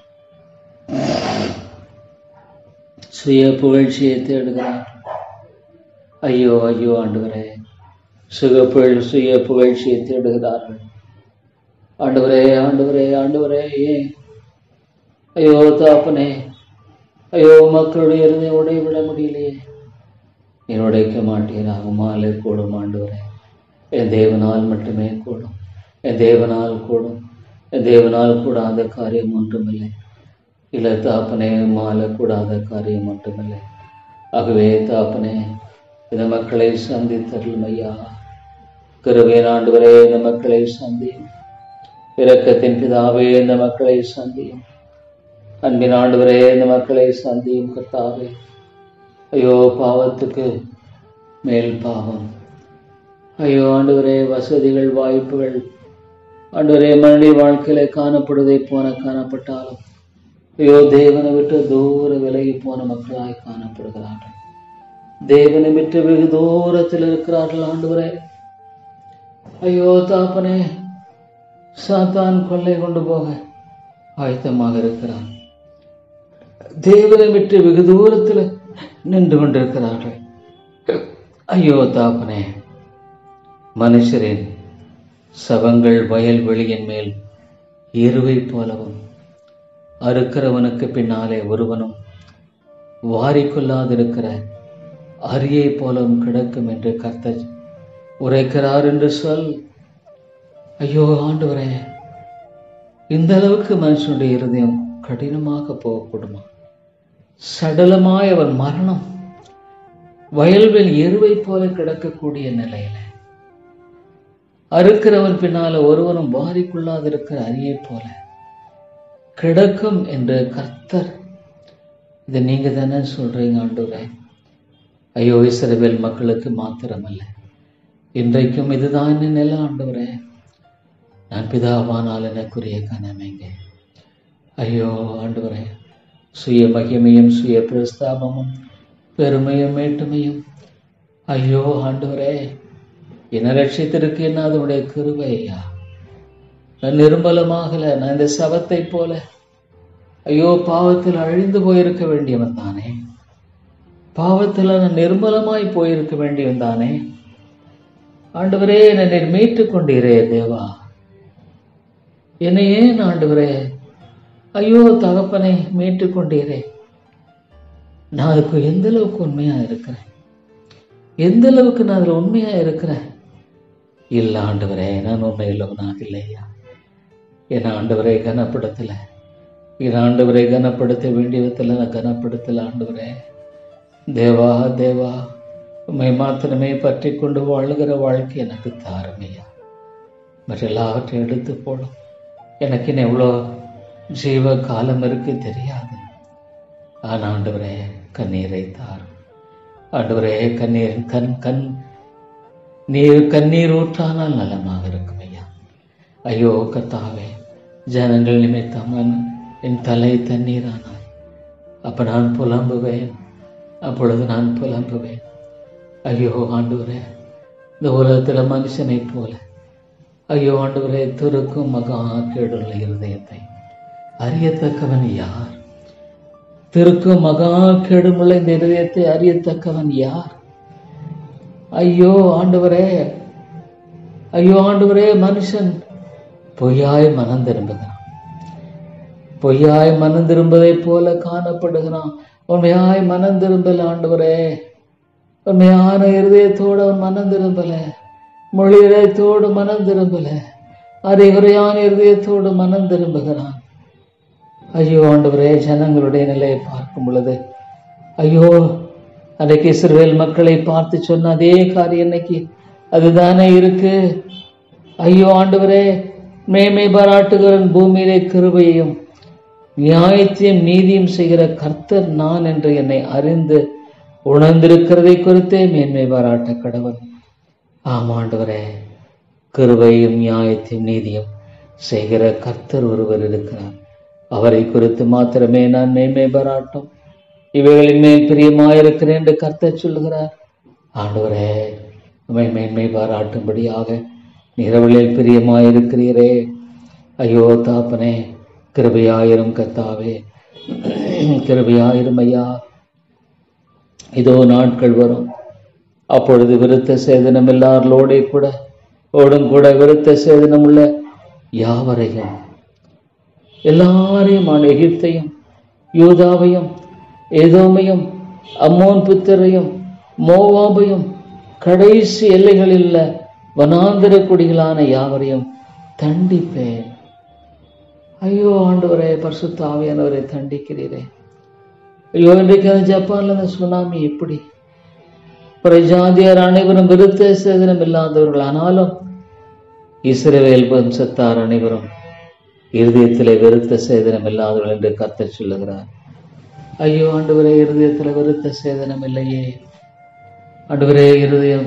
சுய புகழ்ச்சியை தேடுகிறார்கள். ஐயோ ஐயோ ஆண்டவரே, சுய புகழ்ச்சியை தேடுகிறார்கள். ஆண்டவரே, ஆண்டவரே, ஆண்டவரே, ஏன்? ஐயோ தாப்பனே, ஐயோ மக்களுடைய இருதயம் உடைவிட முடியலையே. நீ உடைக்க மாட்டீராக. மாலை கூடும் ஆண்டவரே, என் தேவனால் மட்டுமே கூடும், என் தேவனால் கூடும், என் தேவனால் கூடாத காரியம் ஒன்றுமில்லை. இல்லை தாப்பனே, மாலை கூடாத காரியம் ஒன்றுமில்லை. ஆகவே தாப்பனே, இந்த மக்களை சந்தித்தருளும் ஐயா. கிருபையின் ஆண்டவரே, இந்த மக்களை சந்தியும். இரக்கத்தின் பிதாவே, இந்த மக்களை சந்தியும். அன்பின் ஆண்டவரே, இந்த மக்களை சந்தியும் கர்த்தாவே. ஐயோ பாவத்துக்கு மேல் பாவம். ஐயோ ஆண்டவரே, வசதிகள் வாய்ப்புகள் ஆண்டவரே மனித வாழ்க்கையில காணப்படுவதை போன காணப்பட்டாலும் ஐயோ தேவனை விட்டு தூர விலகி போன மக்களாய் காணப்படுகிறார்கள். தேவனை விட்டு வெகு தூரத்தில் இருக்கிறார்கள் ஆண்டவரே. ஐயோ தாப்பனே, சாத்தான் கொள்ளை கொண்டு போக ஆயத்தமாக இருக்கிறான். தேவனை விட்டு வெகு தூரத்தில் நின்று கொண்டிருக்கிறார்கள். ஐயோ தாப்பனே, மனுஷரின் சவங்கள் வயல்வெளியின் மேல் எருவை போலவும் அறுக்கிறவனுக்கு பின்னாலே ஒருவனும் வாரிக்கொள்ளாதிருக்கிற அரியை போலவும் கிடக்கும் என்று கர்த்தர் உரைக்கிறார் என்று சொல். ஐயோ ஆண்டவரே, இந்த அளவுக்கு மனுஷனுடைய இருதயம் கடினமாக போகக்கூடுமா? சடலமாய் அவன் மரணம் வயல்வெளி எருவை போல கிடக்கக்கூடிய நிலையில அறுக்கிறவன் பின்னால ஒருவனும் வாரிக்கொள்ளாதிருக்கிற அரியை போல கிடக்கும் என்று கர்த்தர். இதை நீங்க தானே சொல்றீங்க ஆண்டவரே. ஐயோ, இஸ்ரவேல் மக்களுக்கு மாத்திரமல்ல, இன்றைக்கும் இதுதான் நிலை ஆண்டவரே. நான் பிதாவானால் எனக்குரிய கனமேங்க. ஐயோ ஆண்டவரே, சுய மகிமையும் சுய பிரஸ்தாபமும் பெருமையும் மேட்டுமையும். ஐயோ ஆண்டவரே, என்ன ரட்சித்திற்கு என்ன அதனுடைய கிருபையா. நான் நிர்மலமாகல, நான் இந்த சவத்தை போல ஐயோ பாவத்தில் அழிந்து போயிருக்க வேண்டியவன் தானே. பாவத்தில் நான் நிர்மலமாய் போயிருக்க வேண்டியவன் தானே. ஆண்டவரே, என்னை மீட்டு கொண்டீரே தேவா. என்னை ஏன் ஆண்டவரே, ஐயோ தகப்பனை மீட்டு கொண்டீரே. நான் அதுக்கு எந்த அளவுக்கு உண்மையா இருக்கிறேன், எந்த அளவுக்கு நான் அதில் உண்மையா இருக்கிறேன். இல்லை ஆண்டவரே, நான் உண்மையுள்ளவனாக இல்லையா. என் ஆண்டவரை கனப்படுத்தலை, என் ஆண்டவரை கனப்படுத்த வேண்டிய விதத்தில் நான் கனப்படுத்தலை. ஆண்டவரே தேவா தேவா, உண்மை மாத்திரமே பற்றி கொண்டு வாழுகிற வாழ்க்கை எனக்கு தாருமையா. மற்ற எல்லாவற்றையும் எடுத்து போடும். எனக்கு இன்னும் எவ்வளோ ஜீவ காலம் இருக்கு தெரியாது. ஆனால் ஆண்டவரே கண்ணீரை தாரும். ஆண்டவரே கண்ணீர் ஊற்றானால் நலமாக இருக்கும் ஐயா. ஐயோ கர்த்தாவே, ஜனங்கள் நிமித்தம் என் தலை தண்ணீரானாய். அப்போ நான் புலம்புவேன், அப்பொழுது நான் புலம்புவேன். ஐயோ ஆண்டவரே, இந்த உலகத்தில் மனுஷனை போல ஐயோ ஆண்டவரே திருக்கும் மகா கேடுள்ள இருதயத்தை அறியத்தக்கவன் யார்? திருக்கும் மகா கேடுமுள்ள இந்த இருதயத்தை அறியத்தக்கவன் யார்? ஐயோ ஆண்டவரே, ஐயோ ஆண்டவரே, மனுஷன் பொய்யாய் மனம் திரும்புகிறான், பொய்யாய் மனம் திரும்பதை போல காணப்படுகிறான். உண்மையாய் மனம் திரும்பல ஆண்டவரே, உண்மையான இருதயத்தோடு அவன் மனம் திரும்பல, மொழி இதயத்தோடு மனம் திரும்பல, அறிகுறையான இருதயத்தோடு மனம் திரும்புகிறான். ஐயோ ஆண்டவரே, ஜனங்களுடைய நிலையை பார்க்கும் பொழுது ஐயோ, அன்றைக்கு இஸ்ரவேல் மக்களை பார்த்து சொன்ன அதே காரியம் இன்னைக்கு அதுதானே இருக்கு. ஐயோ ஆண்டவரே, மேன்மை பாராட்டுகிறன் பூமியிலே கிருபையையும் நியாயத்தையும் நீதியும் செய்கிற கர்த்தர் நான் என்று என்னை அறிந்து உணர்ந்திருக்கிறதை குறித்தே மேன்மை பாராட்ட கடவன். ஆமாண்டவரே, கிருபையும் நியாயத்தையும் நீதியும் செய்கிற கர்த்தர் ஒருவர் இருக்கிறார். அவரை குறித்து மாத்திரமே நான் மேன்மை பாராட்டும் இவைகளின் மேல் பிரியமாயிருக்கிறேன் என்று கர்த்தர் சொல்லுகிறார். ஆண்டவரே, உம்மை மேன்மை பாராட்டும்படியாக இரவுகளில் பிரியமாயிருக்கிறீரே. ஐயோ தாப்பனே, கிருபையாயிரும் கர்த்தாவே, கிருபையாயிரும் ஐயா. இதோ நாட்கள் வரும், அப்பொழுது விருத்த சேதனம் எல்லாரோட கூட விருத்த சேதனம் உள்ள யாவரையும் எல்லாரையும் எகிப்தையும் யூதாவையும் ஏதோமையும் அம்மோன் புத்திரையும் மோவாபையும் கடைசி எல்லைகளில் உள்ள வனாந்திர குடிகளான யாவரையும் தண்டிப்பேன். ஐயோ ஆண்டவரே, பரிசுத்த ஆவியானவரை தண்டிக்கிறீரே. ஐயோ, இன்றைக்கு அந்த ஜப்பான்ல அந்த சுனாமி எப்படி பிரஜாதியார் அனைவரும் விருத்த சேதனம் இல்லாதவர்கள், ஆனாலும் இஸ்ரவேல் வம்சத்தார் அனைவரும் இருதயத்திலே விருத்த சேதனம் இல்லாதவர்கள் என்று கர்த்தர் சொல்லுகிறார். ஐயோ ஆண்டவரே, இருதயத்தில் விருத்த சேதனம் இல்லையே. ஆண்டவரே, இருதயம்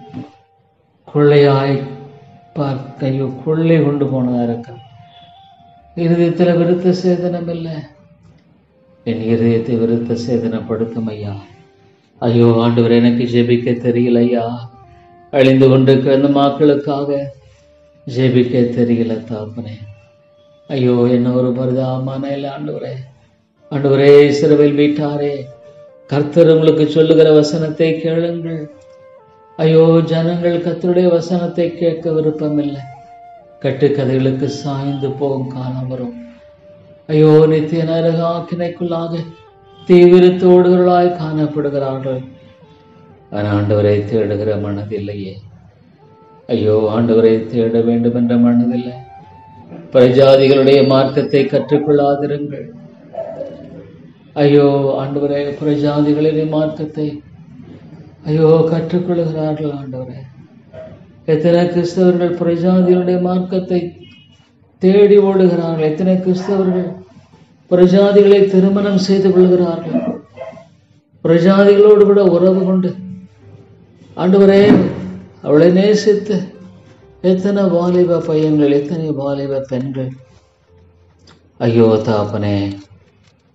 கொள்ளையாய் பார்க்க ஐயோ கொள்ளை கொண்டு போனதா இருக்க. இருதயத்தில் விருத்த சேதனம் இல்லை. என் இருதயத்தை விருத்த சேதனப்படுத்தும் ஐயா. ஐயோ ஆண்டவரே, எனக்கு ஜெபிக்க தெரியல ஐயா. அழிந்து கொண்டிருக்கிற அந்த மக்களுக்காக ஜெபிக்க தெரியல தாப்பனே. ஐயோ, என்ன ஒரு பரிதாபமான இல்லை ஆண்டவரே. ஆண்டவரே, இஸ்ரவேல் வீட்டாரே, கர்த்தர் உங்களுக்கு சொல்லுகிற வசனத்தை கேளுங்கள். ஐயோ, ஜனங்கள் கர்த்தருடைய வசனத்தை கேட்க விருப்பமில்லை. கட்டுக்கதைகளுக்கு சாய்ந்து போகும் காலம் வரும். ஐயோ, நித்திய நரகாக்கினைக்குள்ளாக தீவிரத்தோடுகளாய் காணப்படுகிறார்கள். ஆனால் ஆண்டவரை தேடுகிற மனதில்லையே. ஐயோ, ஆண்டவரை தேட வேண்டும் என்ற மனதில்லை. பிரஜாதிகளுடைய மார்க்கத்தை கற்றுக்கொள்ளாதிருங்கள். ஐயோ ஆண்டவரே, பிரஜாதிகளுடைய மார்க்கத்தை ஐயோ கற்றுக்கொள்கிறார்கள். ஆண்டவரே, எத்தனை கிறிஸ்தவர்கள் பிரஜாதிகளுடைய மார்க்கத்தை தேடி ஓடுகிறார்கள். எத்தனை கிறிஸ்தவர்கள் பிரஜாதிகளை திருமணம் செய்து கொள்கிறார்கள். பிரஜாதிகளோடு கூட உறவு கொண்டு ஆண்டவரே அவளை நேசித்து எத்தனை வாலிப பையன்கள், எத்தனை வாலிப பெண்கள். ஐயோ தாப்பனே,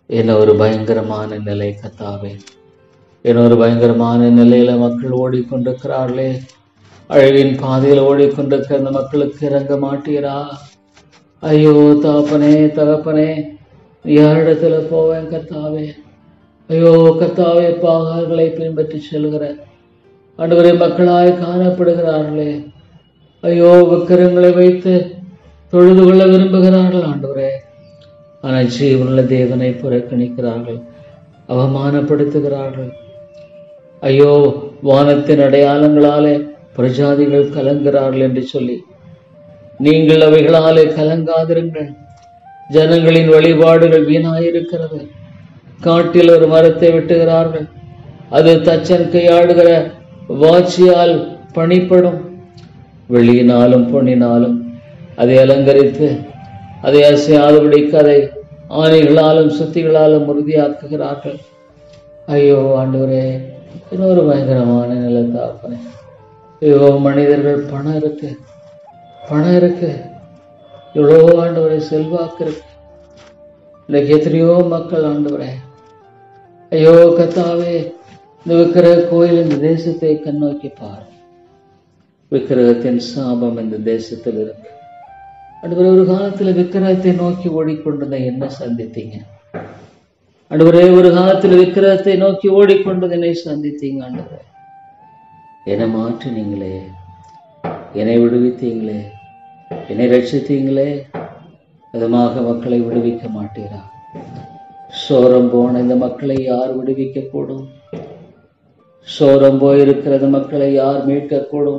என்ன ஒரு பயங்கரமான நிலை கர்த்தாவே, என்ன ஒரு பயங்கரமான நிலையில மக்கள் ஓடிக்கொண்டிருக்கிறார்களே. அழிவின் பாதையில் ஓடிக்கொண்டிருக்கிற அந்த மக்களுக்கு இறங்க மாட்டீரா? ஐயோ தகப்பனே, தகப்பனே, யாரிடத்துல போவேன் கர்த்தாவே? ஐயோ கர்த்தாவே, பாகால்களை பின்பற்றி செல்கிற ஆண்டவரே மக்களாய் காணப்படுகிறார்களே. ஐயோ விக்கிரங்களை வைத்து தொழுது கொள்ள விரும்புகிறார்கள் ஆண்டவரே. ஆனால் ஜீவனுள்ள தேவனை புறக்கணிக்கிறார்கள், அவமானப்படுத்துகிறார்கள். ஐயோ வானத்தின் அடையாளங்களாலே பிரஜாதிகள் கலங்குகிறார்கள் என்று சொல்லி நீங்கள் அவைகளாலே கலங்காதிருங்கள். ஜனங்களின் வழிபாடுகள் வீணாயிருக்கிறது. காட்டில் ஒரு மரத்தை வெட்டுகிறார்கள், அது தச்சன் கையாடுகிற வாட்சியால் பணிப்படும். வெள்ளியினாலும் பொன்னினாலும் அதை அலங்கரித்து அதை அசையாதபடிக்கு அதை ஆணைகளாலும் சுத்திகளாலும் உறுதியாக்குகிறார்கள். ஐயோ ஆண்டவரே, இன்னொரு பயங்கரமான நிலத்தாப்பனே. ஐயோ மனிதர்கள் பணம் இருக்கு, பணம் இருக்கு, இவ்வளோ ஆண்டவரை செல்வாக்கு இருக்கு. இன்னைக்கு எத்தனையோ மக்கள் ஆண்டவரே, ஐயோ கர்த்தாவே, இந்த விக்கிரக கோயில் இந்த தேசத்தை கண்ணோக்கி பார். விக்கிரகத்தின் சாபம் இந்த தேசத்தில் இருக்கு. ஆண்டவரே, ஒரு காலத்துல விக்கிரகத்தை நோக்கி ஓடிக்கொண்டதை என்ன சந்தித்தீங்க ஆண்டவரே? ஒரு காலத்துல விக்கிரகத்தை நோக்கி ஓடிக்கொண்டதை சந்தித்தீங்க ஆண்டவரே. என்னை மாற்றினீங்களே, என்னை விடுவித்தீங்களே, என்னை ரட்சித்தீங்களே. விதமாக மக்களை விடுவிக்க மாட்டீரா? சோரம் போன இந்த மக்களை யார் விடுவிக்க கூடும்? சோரம் போயிருக்கிறது மக்களை யார் மீட்க கூடும்?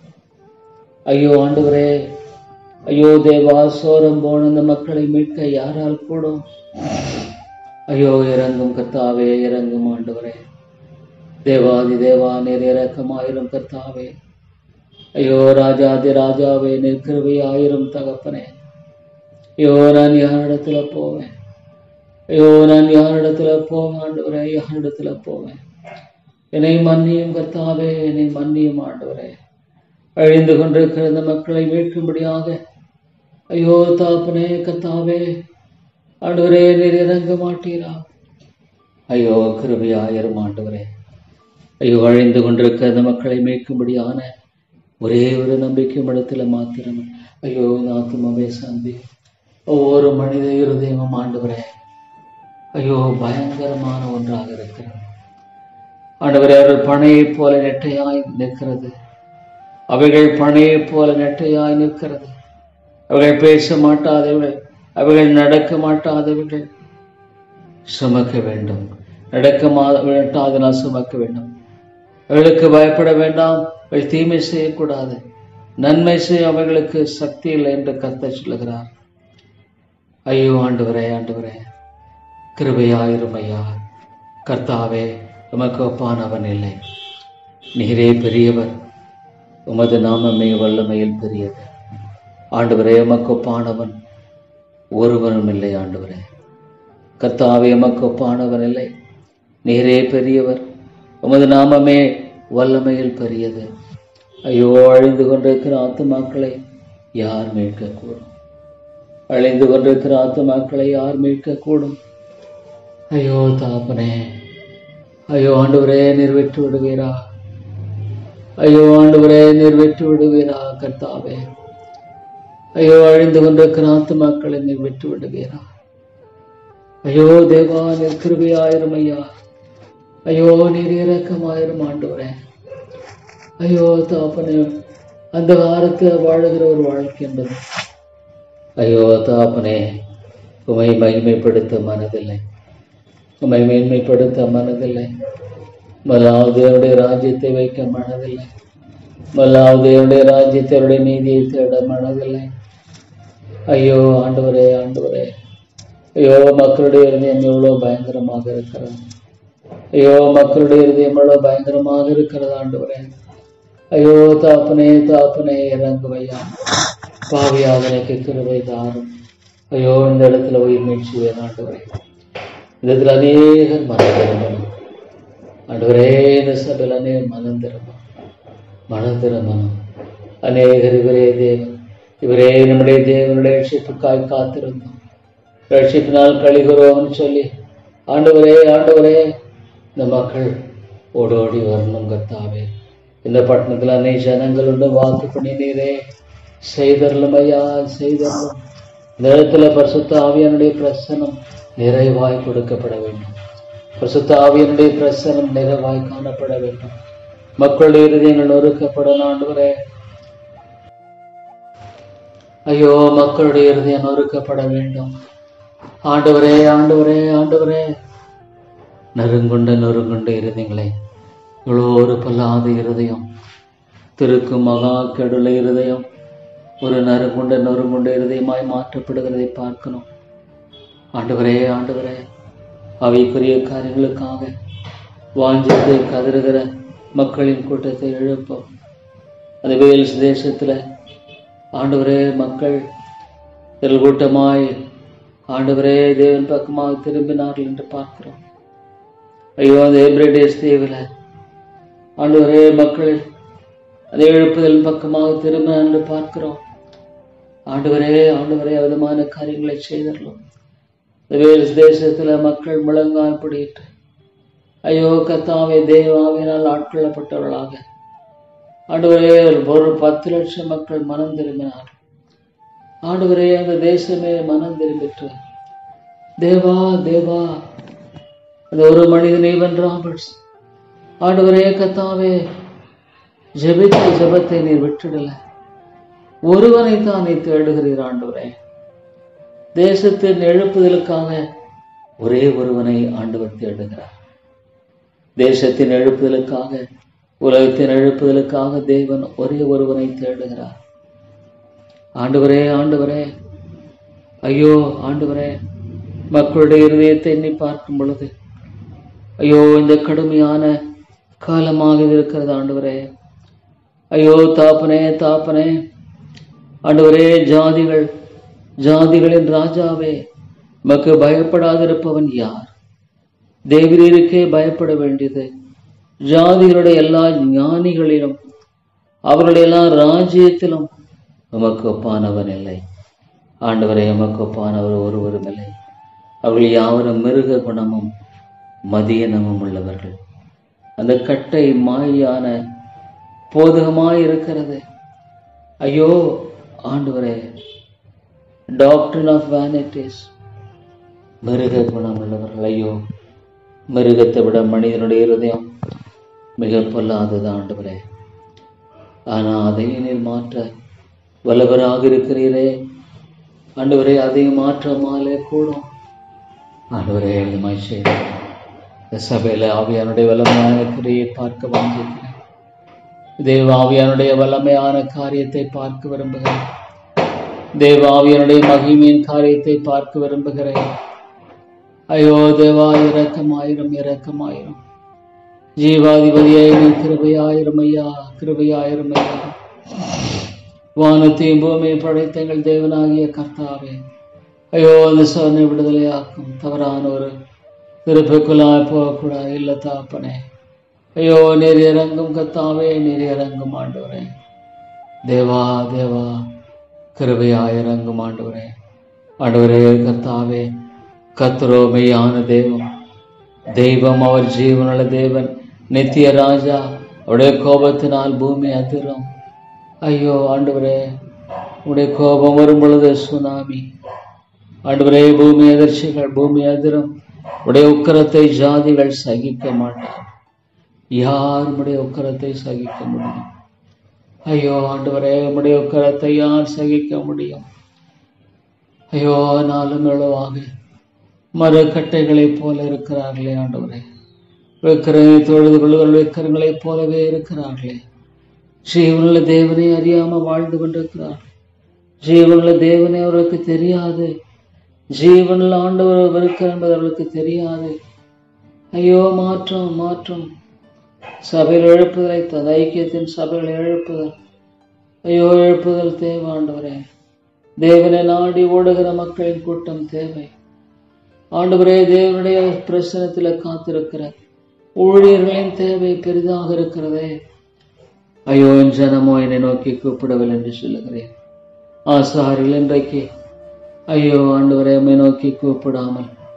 ஐயோ ஆண்டவரே, ஐயோ தேவா, சோரம் போன இந்த மக்களை மீட்க யாரால் கூடும்? ஐயோ இறங்கும் கர்த்தாவே, இறங்கும் ஆண்டவரே. தேவாதி தேவா, நீர் இரக்கமாயிரும் கர்த்தாவே. ஐயோ ராஜாதி ராஜாவே, நீர் கிருபையாயிரும் தகப்பனே. ஐயோ நான் யாரிடத்துல போவேன்? ஐயோ நான் யாரிடத்துல போவேன் ஆண்டவரே? யாரிடத்துல போவேன்? என்னை மன்னியும் கர்த்தாவே, என்னை மன்னியும் ஆண்டவரே. அழிந்து கொண்டிருக்கிற இந்த மக்களை மீட்கும்படியாக ஐயோ தாப்பனே கர்த்தாவே, ஆண்டவரே நீர் இறங்க மாட்டீரா? ஐயோ கிருபையாயிரும் ஆண்டவரே. ஐயோ அழிந்து கொண்டிருக்கிற இந்த மக்களை மீட்கும்படியான ஒரே ஒரு நம்பிக்கை இடத்துல மாத்திரம் ஐயோ ஆத்துமாவே சந்தி. ஒவ்வொரு மனித இருதயமும் ஆண்டவரே ஐயோ பயங்கரமான ஒன்றாக இருக்கிறது ஆண்டவரே. அவர்கள் பனையைப் போல நெட்டையாய் நிற்கிறது. அவைகள் பனையைப் போல நெட்டையாய் நிற்கிறது. அவர்கள் பேச மாட்டாதவர்கள், அவர்கள் நடக்க மாட்டாதவர்கள். சுமக்க வேண்டும், நடக்க மாட்டாதனால் சுமக்க வேண்டும். அவர்களுக்கு பயப்பட வேண்டாம், அவர்கள் தீமை செய்யக்கூடாது, நன்மை செய்ய அவர்களுக்கு சக்தி இல்லை என்று கர்த்தர் சொல்லுகிறார். ஐயோ ஆண்டவரே, ஆண்டவரே கிருபையாயிரும் ஐயா. கர்த்தாவே, உமக்கு ஒப்பானவன் இல்லை. நீரே பெரியவர், உமது நாமமே வல்லமையில் பெரியது. ஆண்டவரே, உமக்கு ஒப்பானவன் ஒருவனும் இல்லை. ஆண்டவரே கர்த்தாவே, உமக்கு ஒப்பானவன் இல்லை. நீரே பெரியவர், உமது நாமமே வல்லமையில் பெரியது. ஐயோ அழிந்து கொண்டிருக்கிற ஆத்துமாக்களை யார் மீட்கக்கூடும்? அழிந்து கொண்டிருக்கிற ஆத்துமாக்களை யார் மீட்கக்கூடும்? ஐயோ தாப்பனே, ஐயோ ஆண்டவரே நீர் வெற்றி விடுவீரா? ஐயோ ஆண்டவரே நீர் வெற்றி விடுவீரா? கர்த்தாவே, ஐயோ அழிந்து கொண்டிருக்கிற ஆத்துமாக்களை நீர் வெற்றி விடுவீரா? ஐயோ தேவா, நீர் கிருபையாயிரும் ஐயா. ஐயோ நீர் இரக்கமாயிரும் ஆண்டவரே. ஐயோ தாப்பனே, அந்த வாரத்தில் வாழுகிற ஒரு வாழ்க்கை என்பது ஐயோ தாப்பனே, உமை மகிமைப்படுத்த மனதில்லை, உமை மேன்மைப்படுத்த மனதில்லை. முதலாவது அவருடைய ராஜ்யத்தை வைக்க மனதில்லை. முதலாவது அவருடைய ராஜ்யத்தை, அவருடைய நீதியை தேட மனதில்லை. ஐயோ ஆண்டவரே, ஆண்டவரே, ஐயோ மக்களுடைய இருதயம் எவ்வளோ பயங்கரமாக இருக்கிறது. ஐயோ மக்களுடைய இருதயம் எவ்வளோ பயங்கரமாக இருக்கிறது ஆண்டவரே. ஐயோ தாப்பனே, தாப்பனே இறங்குவையா. பாவியாக எனக்கு கிருபை தாரும். ஐயோ இந்த இடத்துல உயிர் மீட்சுவேன் ஆண்டவரே. இந்த இடத்துல அநேகர் மனம் திரும்பணும் ஆண்டவரே. இந்த சபையில் அநேகர் மனம் திரும்பணும், மனம் திரும்பணும். அநேகர் இவரே தேவன், இவரே நம்முடைய தேவனுடைய ரட்சிப்புக்காய் காத்திருந்தோம், ரட்சிப்பினால் கழிகிறோம்னு சொல்லி ஆண்டவரே ஆண்டவரே, இந்த மக்கள் ஓடோடி வரணும் கர்த்தாவே. இந்த பட்டணத்துல அன்னை ஜனங்கள் உண்டு வாக்கு பண்ணினீரே, செய்தரலும் ஐயா, செய்தரலும். இந்த இடத்துல பரிசுத்த ஆவியானுடைய பிரசனம் நிறைவாய் கொடுக்கப்பட வேண்டும். பரிசுத்த ஆவியானுடைய பிரசனம் நிறைவாய் காணப்பட வேண்டும். மக்களுடைய இருதயங்கள் நொறுக்கப்படணும் ஆண்டவரே. ஐயோ, மக்களுடைய இருதயம் நொறுக்கப்பட வேண்டும் ஆண்டவரே ஆண்டவரே ஆண்டவரே. நொறுங்குண்ட இருதயங்களை, இவ்வளோ ஒரு பல்லாத இருதயம், திருக்கும் மகா கெடுல இருதயம் ஒரு நொறுங்குண்ட இருதயமாய் மாற்றப்படுகிறதை பார்க்கணும் ஆண்டவரே ஆண்டவரே. அவைக்குரிய காரியங்களுக்காக வாஞ்சித்து கதறுகிற மக்களின் கூட்டத்தை எழுப்போம். அந்த வேல்ஸ் தேசத்துல ஆண்டவரே மக்கள் கூட்டமாய் ஆண்டவரே தேவன் பக்கமாக திரும்பினார்கள் என்று பார்க்கிறோம். ஐயோ, அந்த எப்ரேடேஸ் தீவில் ஆண்டவரே மக்கள் அதை எழுப்புதல் பக்கமாக திரும்ப என்று பார்க்கிறோம். ஆண்டவரே ஆண்டவரே, விதமான காரியங்களை செய்தரலும். வேல்ஸ் தேசத்துல மக்கள் முழங்கால் பிடிட்டு ஐயோ கர்த்தாவே, தேவாவினால் ஆட்கொள்ளப்பட்டவர்களாக ஆண்டவரே ஒரு 10 லட்சம் மக்கள் மனம் திரும்பினார் ஆண்டவரே. அந்த தேசமே மனம் திரும்பிற்று. தேவா தேவா, அந்த ஒரு மனிதன் ஈவன் ராபர்ட்ஸ் ஆண்டவரே கர்த்தாவே, ஜெபித்த ஜெபத்தை நீர் விட்டுடல. ஒருவனை தான் நீ தேடுகிறீர் ஆண்டவரே. தேசத்தின் எழுப்புதலுக்காக ஒரே ஒருவனை ஆண்டவர் தேடுகிறார். தேசத்தின் எழுப்புதலுக்காக, உலகத்தின் எழுப்புதலுக்காக தேவன் ஒரே ஒருவனை தேடுகிறார். ஆண்டவரே ஆண்டவரே, ஐயோ ஆண்டவரே, மக்களுடைய இருதயத்தை எண்ணி பார்க்கும் பொழுது ஐயோ, இந்த கடுமையான காலமாக இருக்கிறது ஆண்டவரே. ஐயோ தாப்பனே தாப்பனே ஆண்டவரே, ஜாதிகளின் ராஜாவே, மக்கு பயப்படாதிருப்பவன் யார்? தேவரீருக்கே பயப்பட வேண்டியது. ஜாதிகளுடைய எல்லா ஞானிகளிலும் அவர்களுடைய எல்லா ராஜ்யத்திலும் உமக்கு ஒப்பானவன் இல்லை ஆண்டவரே. உமக்கு ஒப்பானவர் ஒருவரும் இல்லை. அவர்கள் யாவரும் மிருக குணமும் மதியனமும் உள்ளவர்கள். அந்த கட்டை மாயான போதகமாய் இருக்கிறது. ஐயோ ஆண்டவரே, டாக்டர் ஆஃப் வேனிட்டிஸ், மிருக குணம் உள்ளவர்கள். ஐயோ, மிருகத்தை விட மனிதனுடைய இருதயம் மிக பொல்லாதது ஆண்டவரே. ஆனா அதையும் நீர் மாற்ற வல்லவராக இருக்கிறீரே ஆண்டவரே. அதையும் மாற்றமாலே கூடும் ஆண்டவரே. எழுதுமாய் செய்த இந்த சபையில ஆவியானுடைய வல்லமையான கிரியை பார்க்க வாங்கியிருக்கிறேன். தேவ ஆவியானுடைய வல்லமையான காரியத்தை பார்க்க விரும்புகிறேன். தேவ ஆவியானுடைய மகிமையின் காரியத்தை பார்க்க விரும்புகிறேன். ஐயோ தேவா, இரக்கமாயிரும் இரக்கமாயிரும். ஜீவாதிபதியை கிருபையாயிரும் ஐயா, கிருபையாயிரும் ஐயா. வானத்தையும் பூமியை படைத்த எங்கள் தேவனாகிய கர்த்தாவே, ஐயோ அந்த சோதனை விடுதலையாக்கும். தவறான ஒரு திருப்புக்குள்ளாய் போகக்கூடாது இல்ல தாப்பனே. ஐயோ நீர் இறங்கும் கர்த்தாவே, நீர் இறங்கும் ஆண்டவரே. தேவா தேவா, கிருபையாயிரங்கும் ஆண்டவரே. ஆண்டவரே கர்த்தாவே, கர்த்தரோ மெய்யான தெய்வம், அவர் ஜீவனுள்ள தேவன், நித்திய ராஜா. அவருடைய கோபத்தினால் பூமி அதிரும். ஐயோ ஆண்டவரே, உடைய கோபம் வரும் பொழுது சுனாமி ஆண்டவரே, பூமி அதிர்ச்சிகள், பூமி அதிரும். உடைய உக்கரத்தை ஜாதிகள் சகிக்க மாட்டார். யார் உடைய உக்கரத்தை சகிக்க முடியும்? ஐயோ ஆண்டவரே, உடைய உக்கரத்தை யார் சகிக்க முடியும்? ஐயோ, நாளும் எவ்வளவாக மரக்கட்டைகளைப் போல இருக்கிறார்களே ஆண்டவரே. வெக்கரை தொழுது கொள்ளுகள் வெக்கரங்களைப் போலவே இருக்கிறார்களே. ஜீவனுள்ள தேவனை அறியாம வாழ்ந்து கொண்டிருக்கிறார். ஜீவனுள்ள தேவனை அவர்களுக்கு தெரியாது. ஜீவனுள்ள ஆண்டவர் இருக்கிறார் என்பது அவர்களுக்கு தெரியாது. ஐயோ, மாற்றம் மாற்றம். சபையில் எழுப்புதலை தந்த ஐக்கியத்தின் சபைகளை எழுப்புதல். ஐயோ, எழுப்புதல் தேவை ஆண்டவரே. தேவனை நாடி ஓடுகிற மக்களின் கூட்டம் தேவை ஆண்டவரே. தேவனுடைய பிரசனத்தில் காத்திருக்கிற ஊழியர்களின் தேவை பெரிதாக இருக்கிறதே. ஐயோ, ஜனமோ என்னை நோக்கி கூப்பிடவில்லை என்று சொல்லுகிறேன். ஆசாரிகள் இன்றைக்கு ஐயோ ஆண்டவரே, உம்மை நோக்கி கூப்பிடாமல்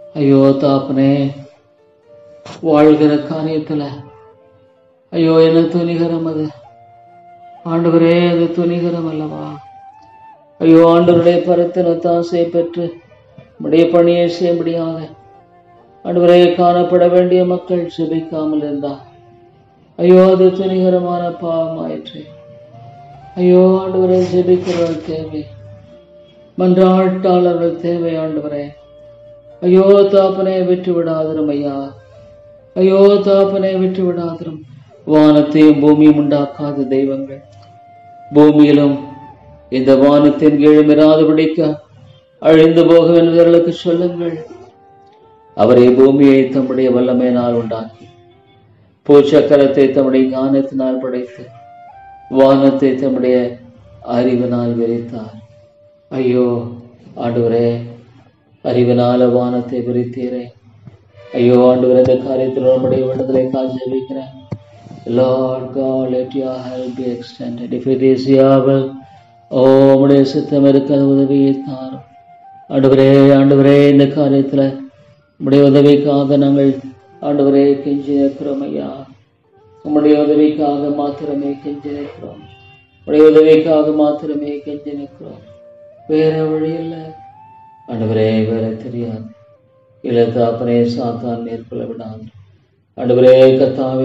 ஐயோ தாப்பனே, வாழ்கிற காரியத்துல ஐயோ என்ன துணிகரம் அது ஆண்டவரே, அது துணிகரம் அல்லவா? ஐயோ ஆண்டவருடைய பரத்தின தாசை பெற்று நம்முடைய பணியை செய்யும்படியாக ஆண்டவரே காணப்பட வேண்டிய மக்கள் செபிக்காமல் இருந்தார். ஐயோ அது துணிகரமான பாவமாயிற்று. ஐயோ ஆண்டவரே, செபிக்கிறவர்கள் தேவை, மன்றாட்டாளர்கள் தேவை ஆண்டவரே. ஐயோ தாப்பனே, விட்டு விடாதிரும் ஐயா. ஐயோ தாப்பனே, விட்டு விடாதிரும். வானத்தையும் பூமியும் உண்டாக்காத தெய்வங்கள் பூமியிலும் இந்த வானத்தின் கீழும் இராதபடிக்க அழிந்து போகும் என்பவர்களுக்கு சொல்லுங்கள். அவரை பூமியை தம்முடைய வல்லமையினால் உண்டாக்கி பூச்சக்கரத்தை தம்முடைய ஞானத்தினால் படைத்து வானத்தை தம்முடைய அறிவினால் விரித்தார். ஐயோ ஆண்டவரே, அறிவினால வானத்தை விரித்தீரே. ஐயோ ஆண்டவரே, இந்த காரியத்தில் நம்முடைய விடுதலை ஜெபிக்கிறேன். Lord God, let your help be extended. If it is your will, உம்முடைய சித்தம் இருக்க உதவியை தாரும் ஆண்டவரே. ஆண்டவரே, இந்த காரியத்துல உம்முடைய உதவிக்காக நாங்கள் ஆண்டவரே கெஞ்சி நிற்கிறோம் ஐயா. உம்முடைய உதவிக்காக மாத்திரமே கெஞ்சி நிற்கிறோம். உம்முடைய உதவிக்காக மாத்திரமே கெஞ்சி நிற்கிறோம். வேற வழி இல்லை ஆண்டவரே, வேற தெரியாது. இளத்தாப்பனே, சாத்தான் மேற்கொள்ள விடாது ஆண்டவரே. கர்த்தாவே,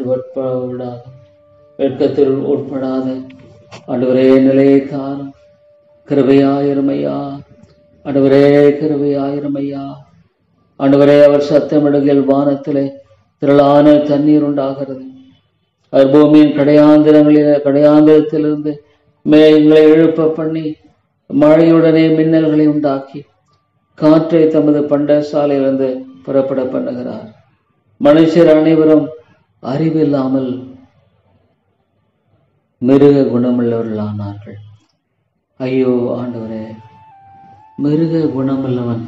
வெட்கத்தில் உட்படாத ஆண்டவரே நிலையை தாரும். கிருபையாயிரும் ஐயா. ஆண்டவரே, கிருபையாயிரும் ஐயா. ஆண்டவரே, அவர் சத்தமிடுகையில் வானத்திலே திரளான தண்ணீர் உண்டாகிறது. அவர் பூமியின் கடையாந்திரத்திலிருந்து மேகங்களை எழுப்ப பண்ணி மழையுடனே மின்னல்களை உண்டாக்கி காற்றை தமது பண்டசாலையிலிருந்து புறப்பட பண்ணுகிறார். மனுஷர் அனைவரும் அறிவில்லாமல் மிருக குணமுள்ளவர்களானார்கள். ஐயோ ஆண்டவரே, மிருக குணமுள்ளவன்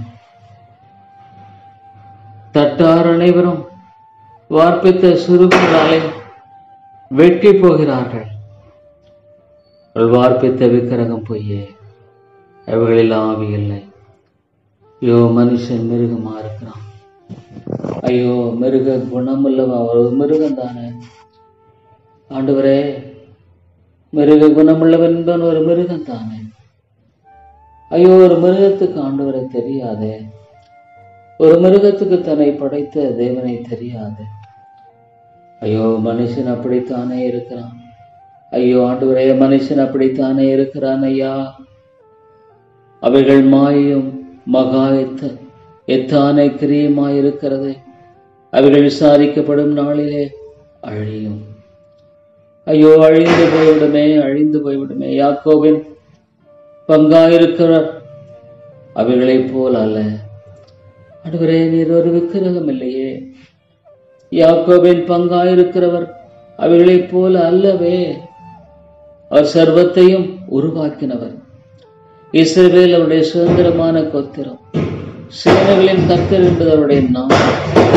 தட்டார் அனைவரும் வார்ப்பித்த சுருக்கங்களாலே வெட்டி போகிறார்கள். வார்ப்பித்த விக்கிரகம் பொய்யே, அவைகளில் ஆவி இல்லை. ஐயோ மனுஷன் மிருகமா இருக்கிறான். ஐயோ மிருக குணமுள்ளவன், ஒரு மிருகம் தானே ஆண்டவரே. மிருக குணமுள்ளவன் என்பவன் ஒரு மிருகம் தானே. ஐயோ, ஒரு மிருகத்துக்கு ஆண்டவரை தெரியாதே. ஒரு மிருகத்துக்கு தன்னை படைத்த தேவனை தெரியாது. ஐயோ மனுஷன் அப்படித்தானே இருக்கிறான். ஐயோ ஆண்டவரே, மனுஷன் அப்படித்தானே இருக்கிறான் ஐயா. அவைகள் மாயும் மகா எத்தான கிரியமாயிருக்கிறது. அவைகள் விசாரிக்கப்படும் நாளிலே அழியும். ஐயோ, அழிந்து போய்விடுமே, அழிந்து போய்விடுமே. யாக்கோபின் பங்காயிருக்கிறவர் அவைகளைப் போல் அல்ல. ஆண்டவரே, நீர் ஒரு விக்கிரகம் இல்லையே. யாக்கோபின் பங்காயிருக்கிறவர் அவைகளைப் போல அல்லவே. அவர் சர்வத்தையும் உருவாக்கினவர். இஸ்ரவேல் அவருடைய சுதந்திரமான கோத்திரம். சேனைகளின் கர்த்தர் என்பது அவருடைய நாமம்.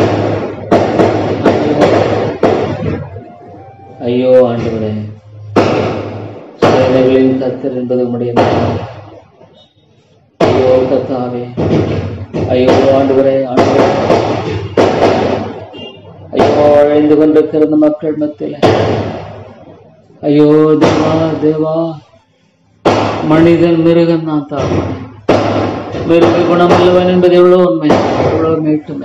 ஐயோ ஆண்டவரே, சேனைகளின் கர்த்தர் என்பது உம்முடைய நாமம். ஐயோ கர்த்தாவே, ஐயோ ஆண்டவரே, ஆண்டவரே, ஐயோ அழிந்து கொண்டிருக்கிற மக்கள் மத்தியில ஐயோ தேவா, தேவா, மனிதன் மிருகம் தான் தாப்பனே. மிருக குணமல்லவன் என்பது எவ்வளவு உண்மை, எவ்வளவு மீட்டுமை,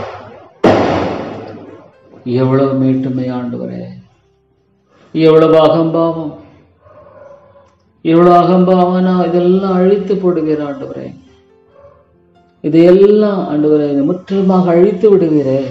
எவ்வளவு மீட்டுமை ஆண்டவரே. எவ்வளவு அகம்பாவம், எவ்வளவு அகம்பாவனா இதெல்லாம் அழித்து போடுகிற ஆண்டவரே. இதையெல்லாம் ஆண்டவரே முற்றிலுமாக அழித்து விடுகிறே.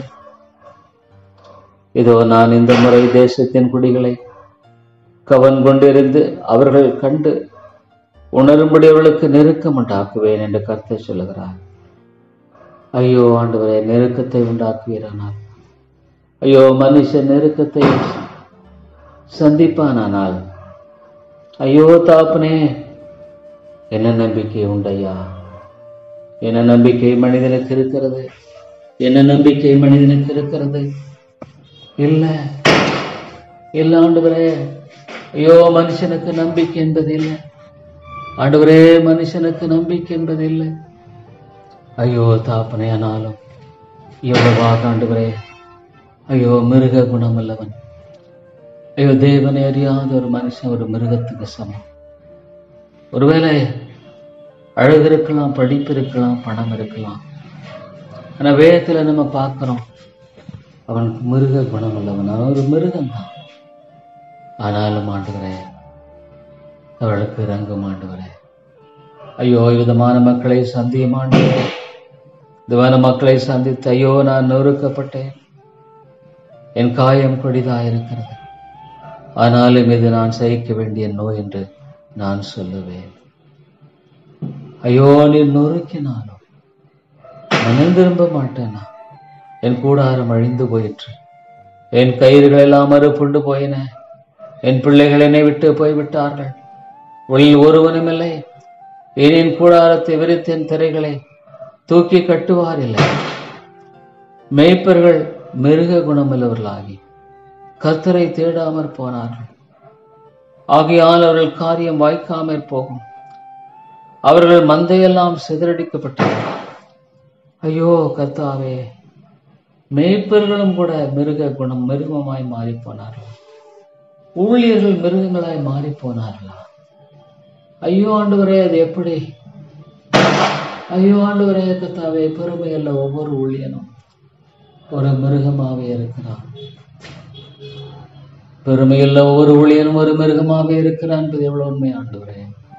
இதோ நான் இந்த முறை தேசத்தின் குடிகளை கவன் கொண்டிருந்து அவர்கள் கண்டு உணரும்படி அவர்களுக்கு நெருக்கம் உண்டாக்குவேன் என்று கர்த்தர் சொல்லுகிறார். ஐயோ ஆண்டவரே, நெருக்கத்தை உண்டாக்குவீரானால், ஐயோ மனுஷன் நெருக்கத்தை சந்திப்பானால், ஐயோ தாப்பனே, என்ன நம்பிக்கை உண்டையா? என்ன நம்பிக்கை மனிதனுக்கு இருக்கிறது? என்ன நம்பிக்கை மனிதனுக்கு இருக்கிறது? இல்லை, இல்லை ஆண்டவரே. ஐயோ மனுஷனுக்கு நம்பிக்கை என்பது இல்லை ஆண்டவரே, மனுஷனுக்கு நம்பிக்கை என்பது இல்லை. ஐயோ தாப்பனே, ஆனாலும் எவ்வளவாக ஆண்டவரே, ஐயோ மிருக குணமல்லவன், ஐயோ தேவனை அறியாத ஒரு மனுஷன் ஒரு மிருகத்துக்கு சமம். ஒருவேளை அழகு இருக்கலாம், படிப்பு இருக்கலாம், பணம் இருக்கலாம், ஆனா வேதத்துல நம்ம பார்க்கிறோம் அவனுக்கு மிருக குணம் அல்லவன், அவன் ஒரு மிருகம்தான். ஆனாலும் ஆண்டவரே அவளுக்கு இறங்கும் ஆண்டவரே. ஐயோ விதமான மக்களை சந்தியும் ஆண்டவரே, விதமான மக்களை சந்தித்து ஐயோ நான் நொறுக்கப்பட்டேன், என் காயம் கொடிதாயிருக்கிறது, ஆனாலும் இது நான் சகிக்க வேண்டிய நோய் என்று நான் சொல்லுவேன். ஐயோ நீர் நொறுக்கினாலும் மனம் திரும்ப மாட்டேனா, என் கூடாரம் அழிந்து போயிற்று, என் கயிறுகள் எல்லாம் அறுப்புண்டு போயின, என் பிள்ளைகள் என்னை விட்டு போய்விட்டார்கள், ஒளியில் ஒருவனுமில்லை, என் கூடாரத்தை விரித்தேன், திரைகளை தூக்கி கட்டுவார் இல்லை. மேய்ப்பர்கள் மிருக குணமுள்ளவர்களாகி கர்த்தரை தேடாமற் போனார்கள், ஆகையால் அவர்கள் காரியம் வாய்க்காமற் போகும், அவர்கள் மந்தையெல்லாம் சிதறடிக்கப்பட்டார்கள். ஐயோ கர்த்தாவே, மேய்ப்பர்களும் கூட மிருகமாய் மாறி போனார்கள், ஊழியர்கள் மிருகங்களாய் மாறி போனார்களா? ஐயோ ஆண்டவரே, அது எப்படி? ஐயோ ஆண்டவரே கர்த்தாவே, பெருமை அல்ல, ஒவ்வொரு ஊழியனும் ஒரு மிருகமாவே இருக்கிறான். பெருமையுள்ள ஒவ்வொரு ஊழியனும் ஒரு மிருகமாவே இருக்கிறான் என்பது எவ்வளவு உண்மை ஆண்டவரே.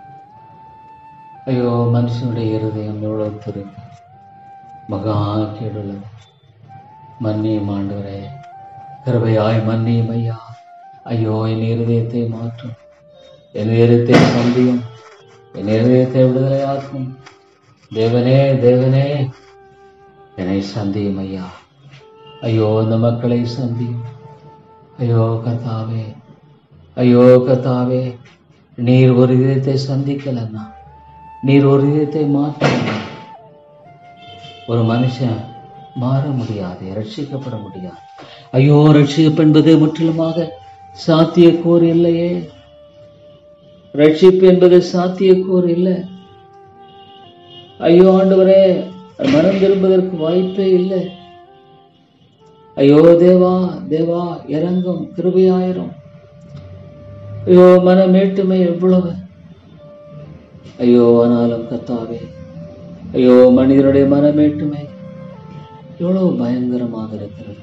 ஐயோ மனுஷனுடைய இருதயம் எவ்வளவு திருக்கு, மகா கேடுள்ளது. மன்னியும் ஆண்டவரே, கிருபையாய் மன்னியும் ஐயா. ஐயோ என் இருதயத்தை மாற்றும், என் இருதயத்தை சந்தியும், என் இருதயத்தை விடுதலையாக்கும். தேவனே தேவனே என்னை சந்தியும் ஐயா. ஐயோ இந்த மக்களை சந்தியும். ஐயோ கர்த்தாவே, ஐயோ கர்த்தாவே, நீர் ஒரு இதயத்தை சந்திக்கலன்னா, நீர் ஒரு இதயத்தை மாற்ற ஒரு மனுஷன் மாற முடியாது, ரட்சிக்கப்பட முடியாது. ஐயோ ரட்சிப்பு என்பது முற்றிலுமாக சாத்தியக்கூறு இல்லையே, ரட்சிப்பு என்பது சாத்தியக்கூறு இல்லை. ஐயோ ஆண்டவரே, மனம் திரும்புவதற்கு வாய்ப்பே இல்லை. ஐயோ தேவா தேவா இறங்கும், கிருபையாயிரும். ஐயோ மனமேட்டுமை எவ்வளவு. ஐயோ ஆனாலும் கர்த்தாவே, ஐயோ மனிதனுடைய மனமேட்டுமை எவ்வளவு பயங்கரமாக இருக்கிறது.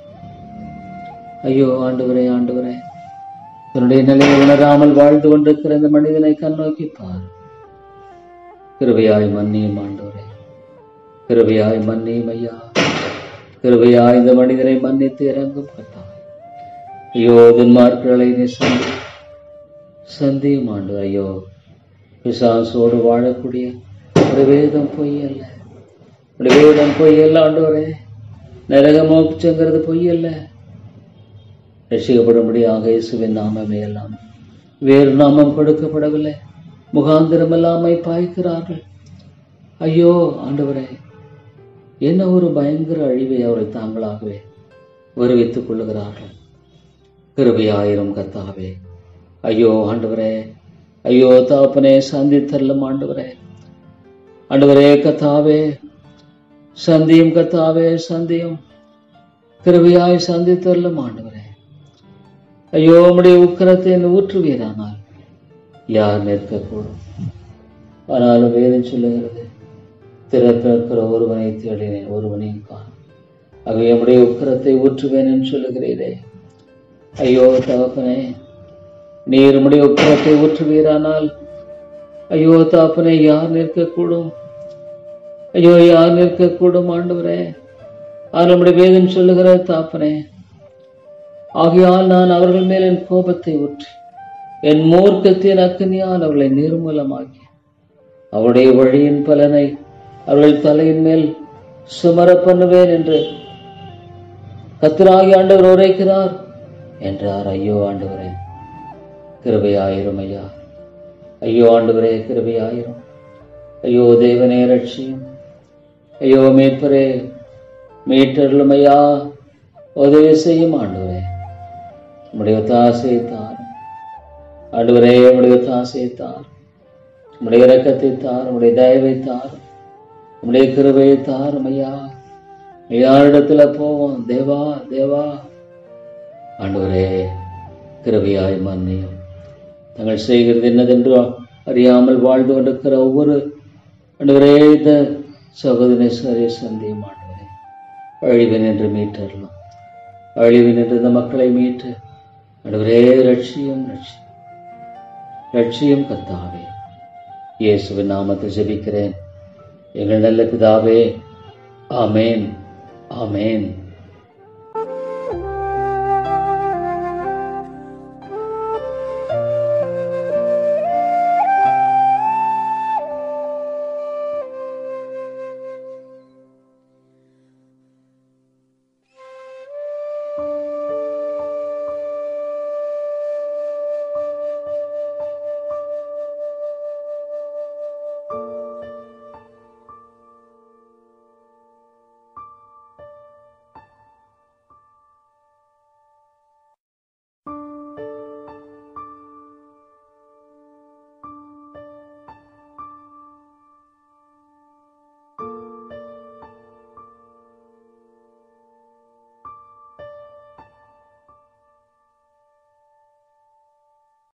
ஐயோ ஆண்டவரே ஆண்டவரே, தன்னுடைய நிலையை உணராமல் வாழ்ந்து கொண்டிருக்கிற இந்த மனிதனை கண்ணோக்கி பார். கிருபையாய் மன்னியும் ஆண்டவரே, கிருபையாய் மன்னியும் ஐயா, கிருபையாய் இந்த மனிதனை மன்னித்து இறங்கும் கர்த்தாவே. ஐயோ துன்மார்க்கர்களை நீ சந்தியும் ஆண்டவர். ஐயோ பிசாசோடு வாழக்கூடிய ஒரு வேதம் பொய் அல்ல, ஒரு வேதம் பொய் அல்ல ஆண்டவரே. நரக மோட்சங்கிறது பொய் அல்ல. ரட்சிக்கப்படும்படியாக இயேசுவின் நாமமே எல்லாம், வேறு நாமம் கொடுக்கப்படவில்லை. முகாந்திரம் எல்லாமை பாய்க்கிறார்கள். ஐயோ ஆண்டவரே, என்ன ஒரு பயங்கர அழிவை அவர்கள் தாங்களாகவே வருவித்துக் கொள்ளுகிறார்கள். கிருபையாயிரும் கர்த்தாவே. ஐயோ ஆண்டவரே, ஐயோ தாப்பனே, சந்தித்தரலும் ஆண்டவரே. ஆண்டவரே கர்த்தாவே, சந்தியும் கர்த்தாவே, சந்தியும், கிருபையாய் சந்தித்தரலும் ஆண்டவரே. ஐயோ உம்முடைய உக்கிரத்தை ஊற்றுவீரானால் யார் நிற்கக்கூடும்? ஆனாலும் வேதம் சொல்லுகிறது, திறப்பிருக்கிற ஒருவனை தேடினேன், ஒருவனையும் காணும், ஆகவே நம்முடைய உக்கிரத்தை ஊற்றுவேன் என்று சொல்லுகிறீரே. ஐயோ தகப்பனே, நீர் உம்முடைய உக்கிரத்தை ஊற்றுவீரானால் ஐயோ தகப்பனே, யார் நிற்கக்கூடும்? ஐயோ யார் நிற்கக்கூடும் ஆண்டவரே? ஆனால் நம்முடைய வேதம் சொல்லுகிற தகப்பனே, ஆகையால் நான் அவர்கள் மேல் என் கோபத்தை ஊற்றி என் மூர்க்கத்தின் அக்கினியால் அவர்களை நிர்மூலமாக்கி அவருடைய வழியின் பலனை அவர்கள் தலையின் மேல் சுமர பண்ணுவேன் என்று கர்த்தராகிய ஆண்டவர் உரைக்கிறார் என்றார். ஐயோ ஆண்டவரே, கிருபையாயிரும் ஐயா. ஐயோ ஆண்டவரே, கிருபையாயிரும். ஐயோ தேவனே ரட்சியும். ஐயோ மீட்பரே, மீட்டருளும் ஐயா, உதவி செய்யும் ஆண்டவரே. உம்முடைய ஒத்தாசையை தார் ஆண்டவரே, உம்முடைய ஒத்தாசையை தார், உம்முடைய இரக்கத்தை தார், உம்முடைய தயவை தார். உம்முடைய கிருபையை தாரும் ஐயா. யாரிடத்துல போவோம்? தேவா தேவா. ஆண்டவரே, கிருபையாய் மன்னியும். தங்கள் செய்கிறது என்னதென்று அறியாமல் வாழ்ந்து கொண்டிருக்கிற ஒவ்வொரு ஆண்டவரே இந்த சகோதரேஸ்வரே சந்தியும் ஆண்டவரே, அழிவின் என்று மீட்டரலாம். அழிவின் என்று இந்த மக்களை மீட்டு ஆண்டவரே ரட்சியும் ரட்சியும் கர்த்தாவே. இயேசுவின் நாமத்தில் ஜெபிக்கிறேன் எங்கள் நல்ல பிதாவே. ஆமேன், ஆமேன்.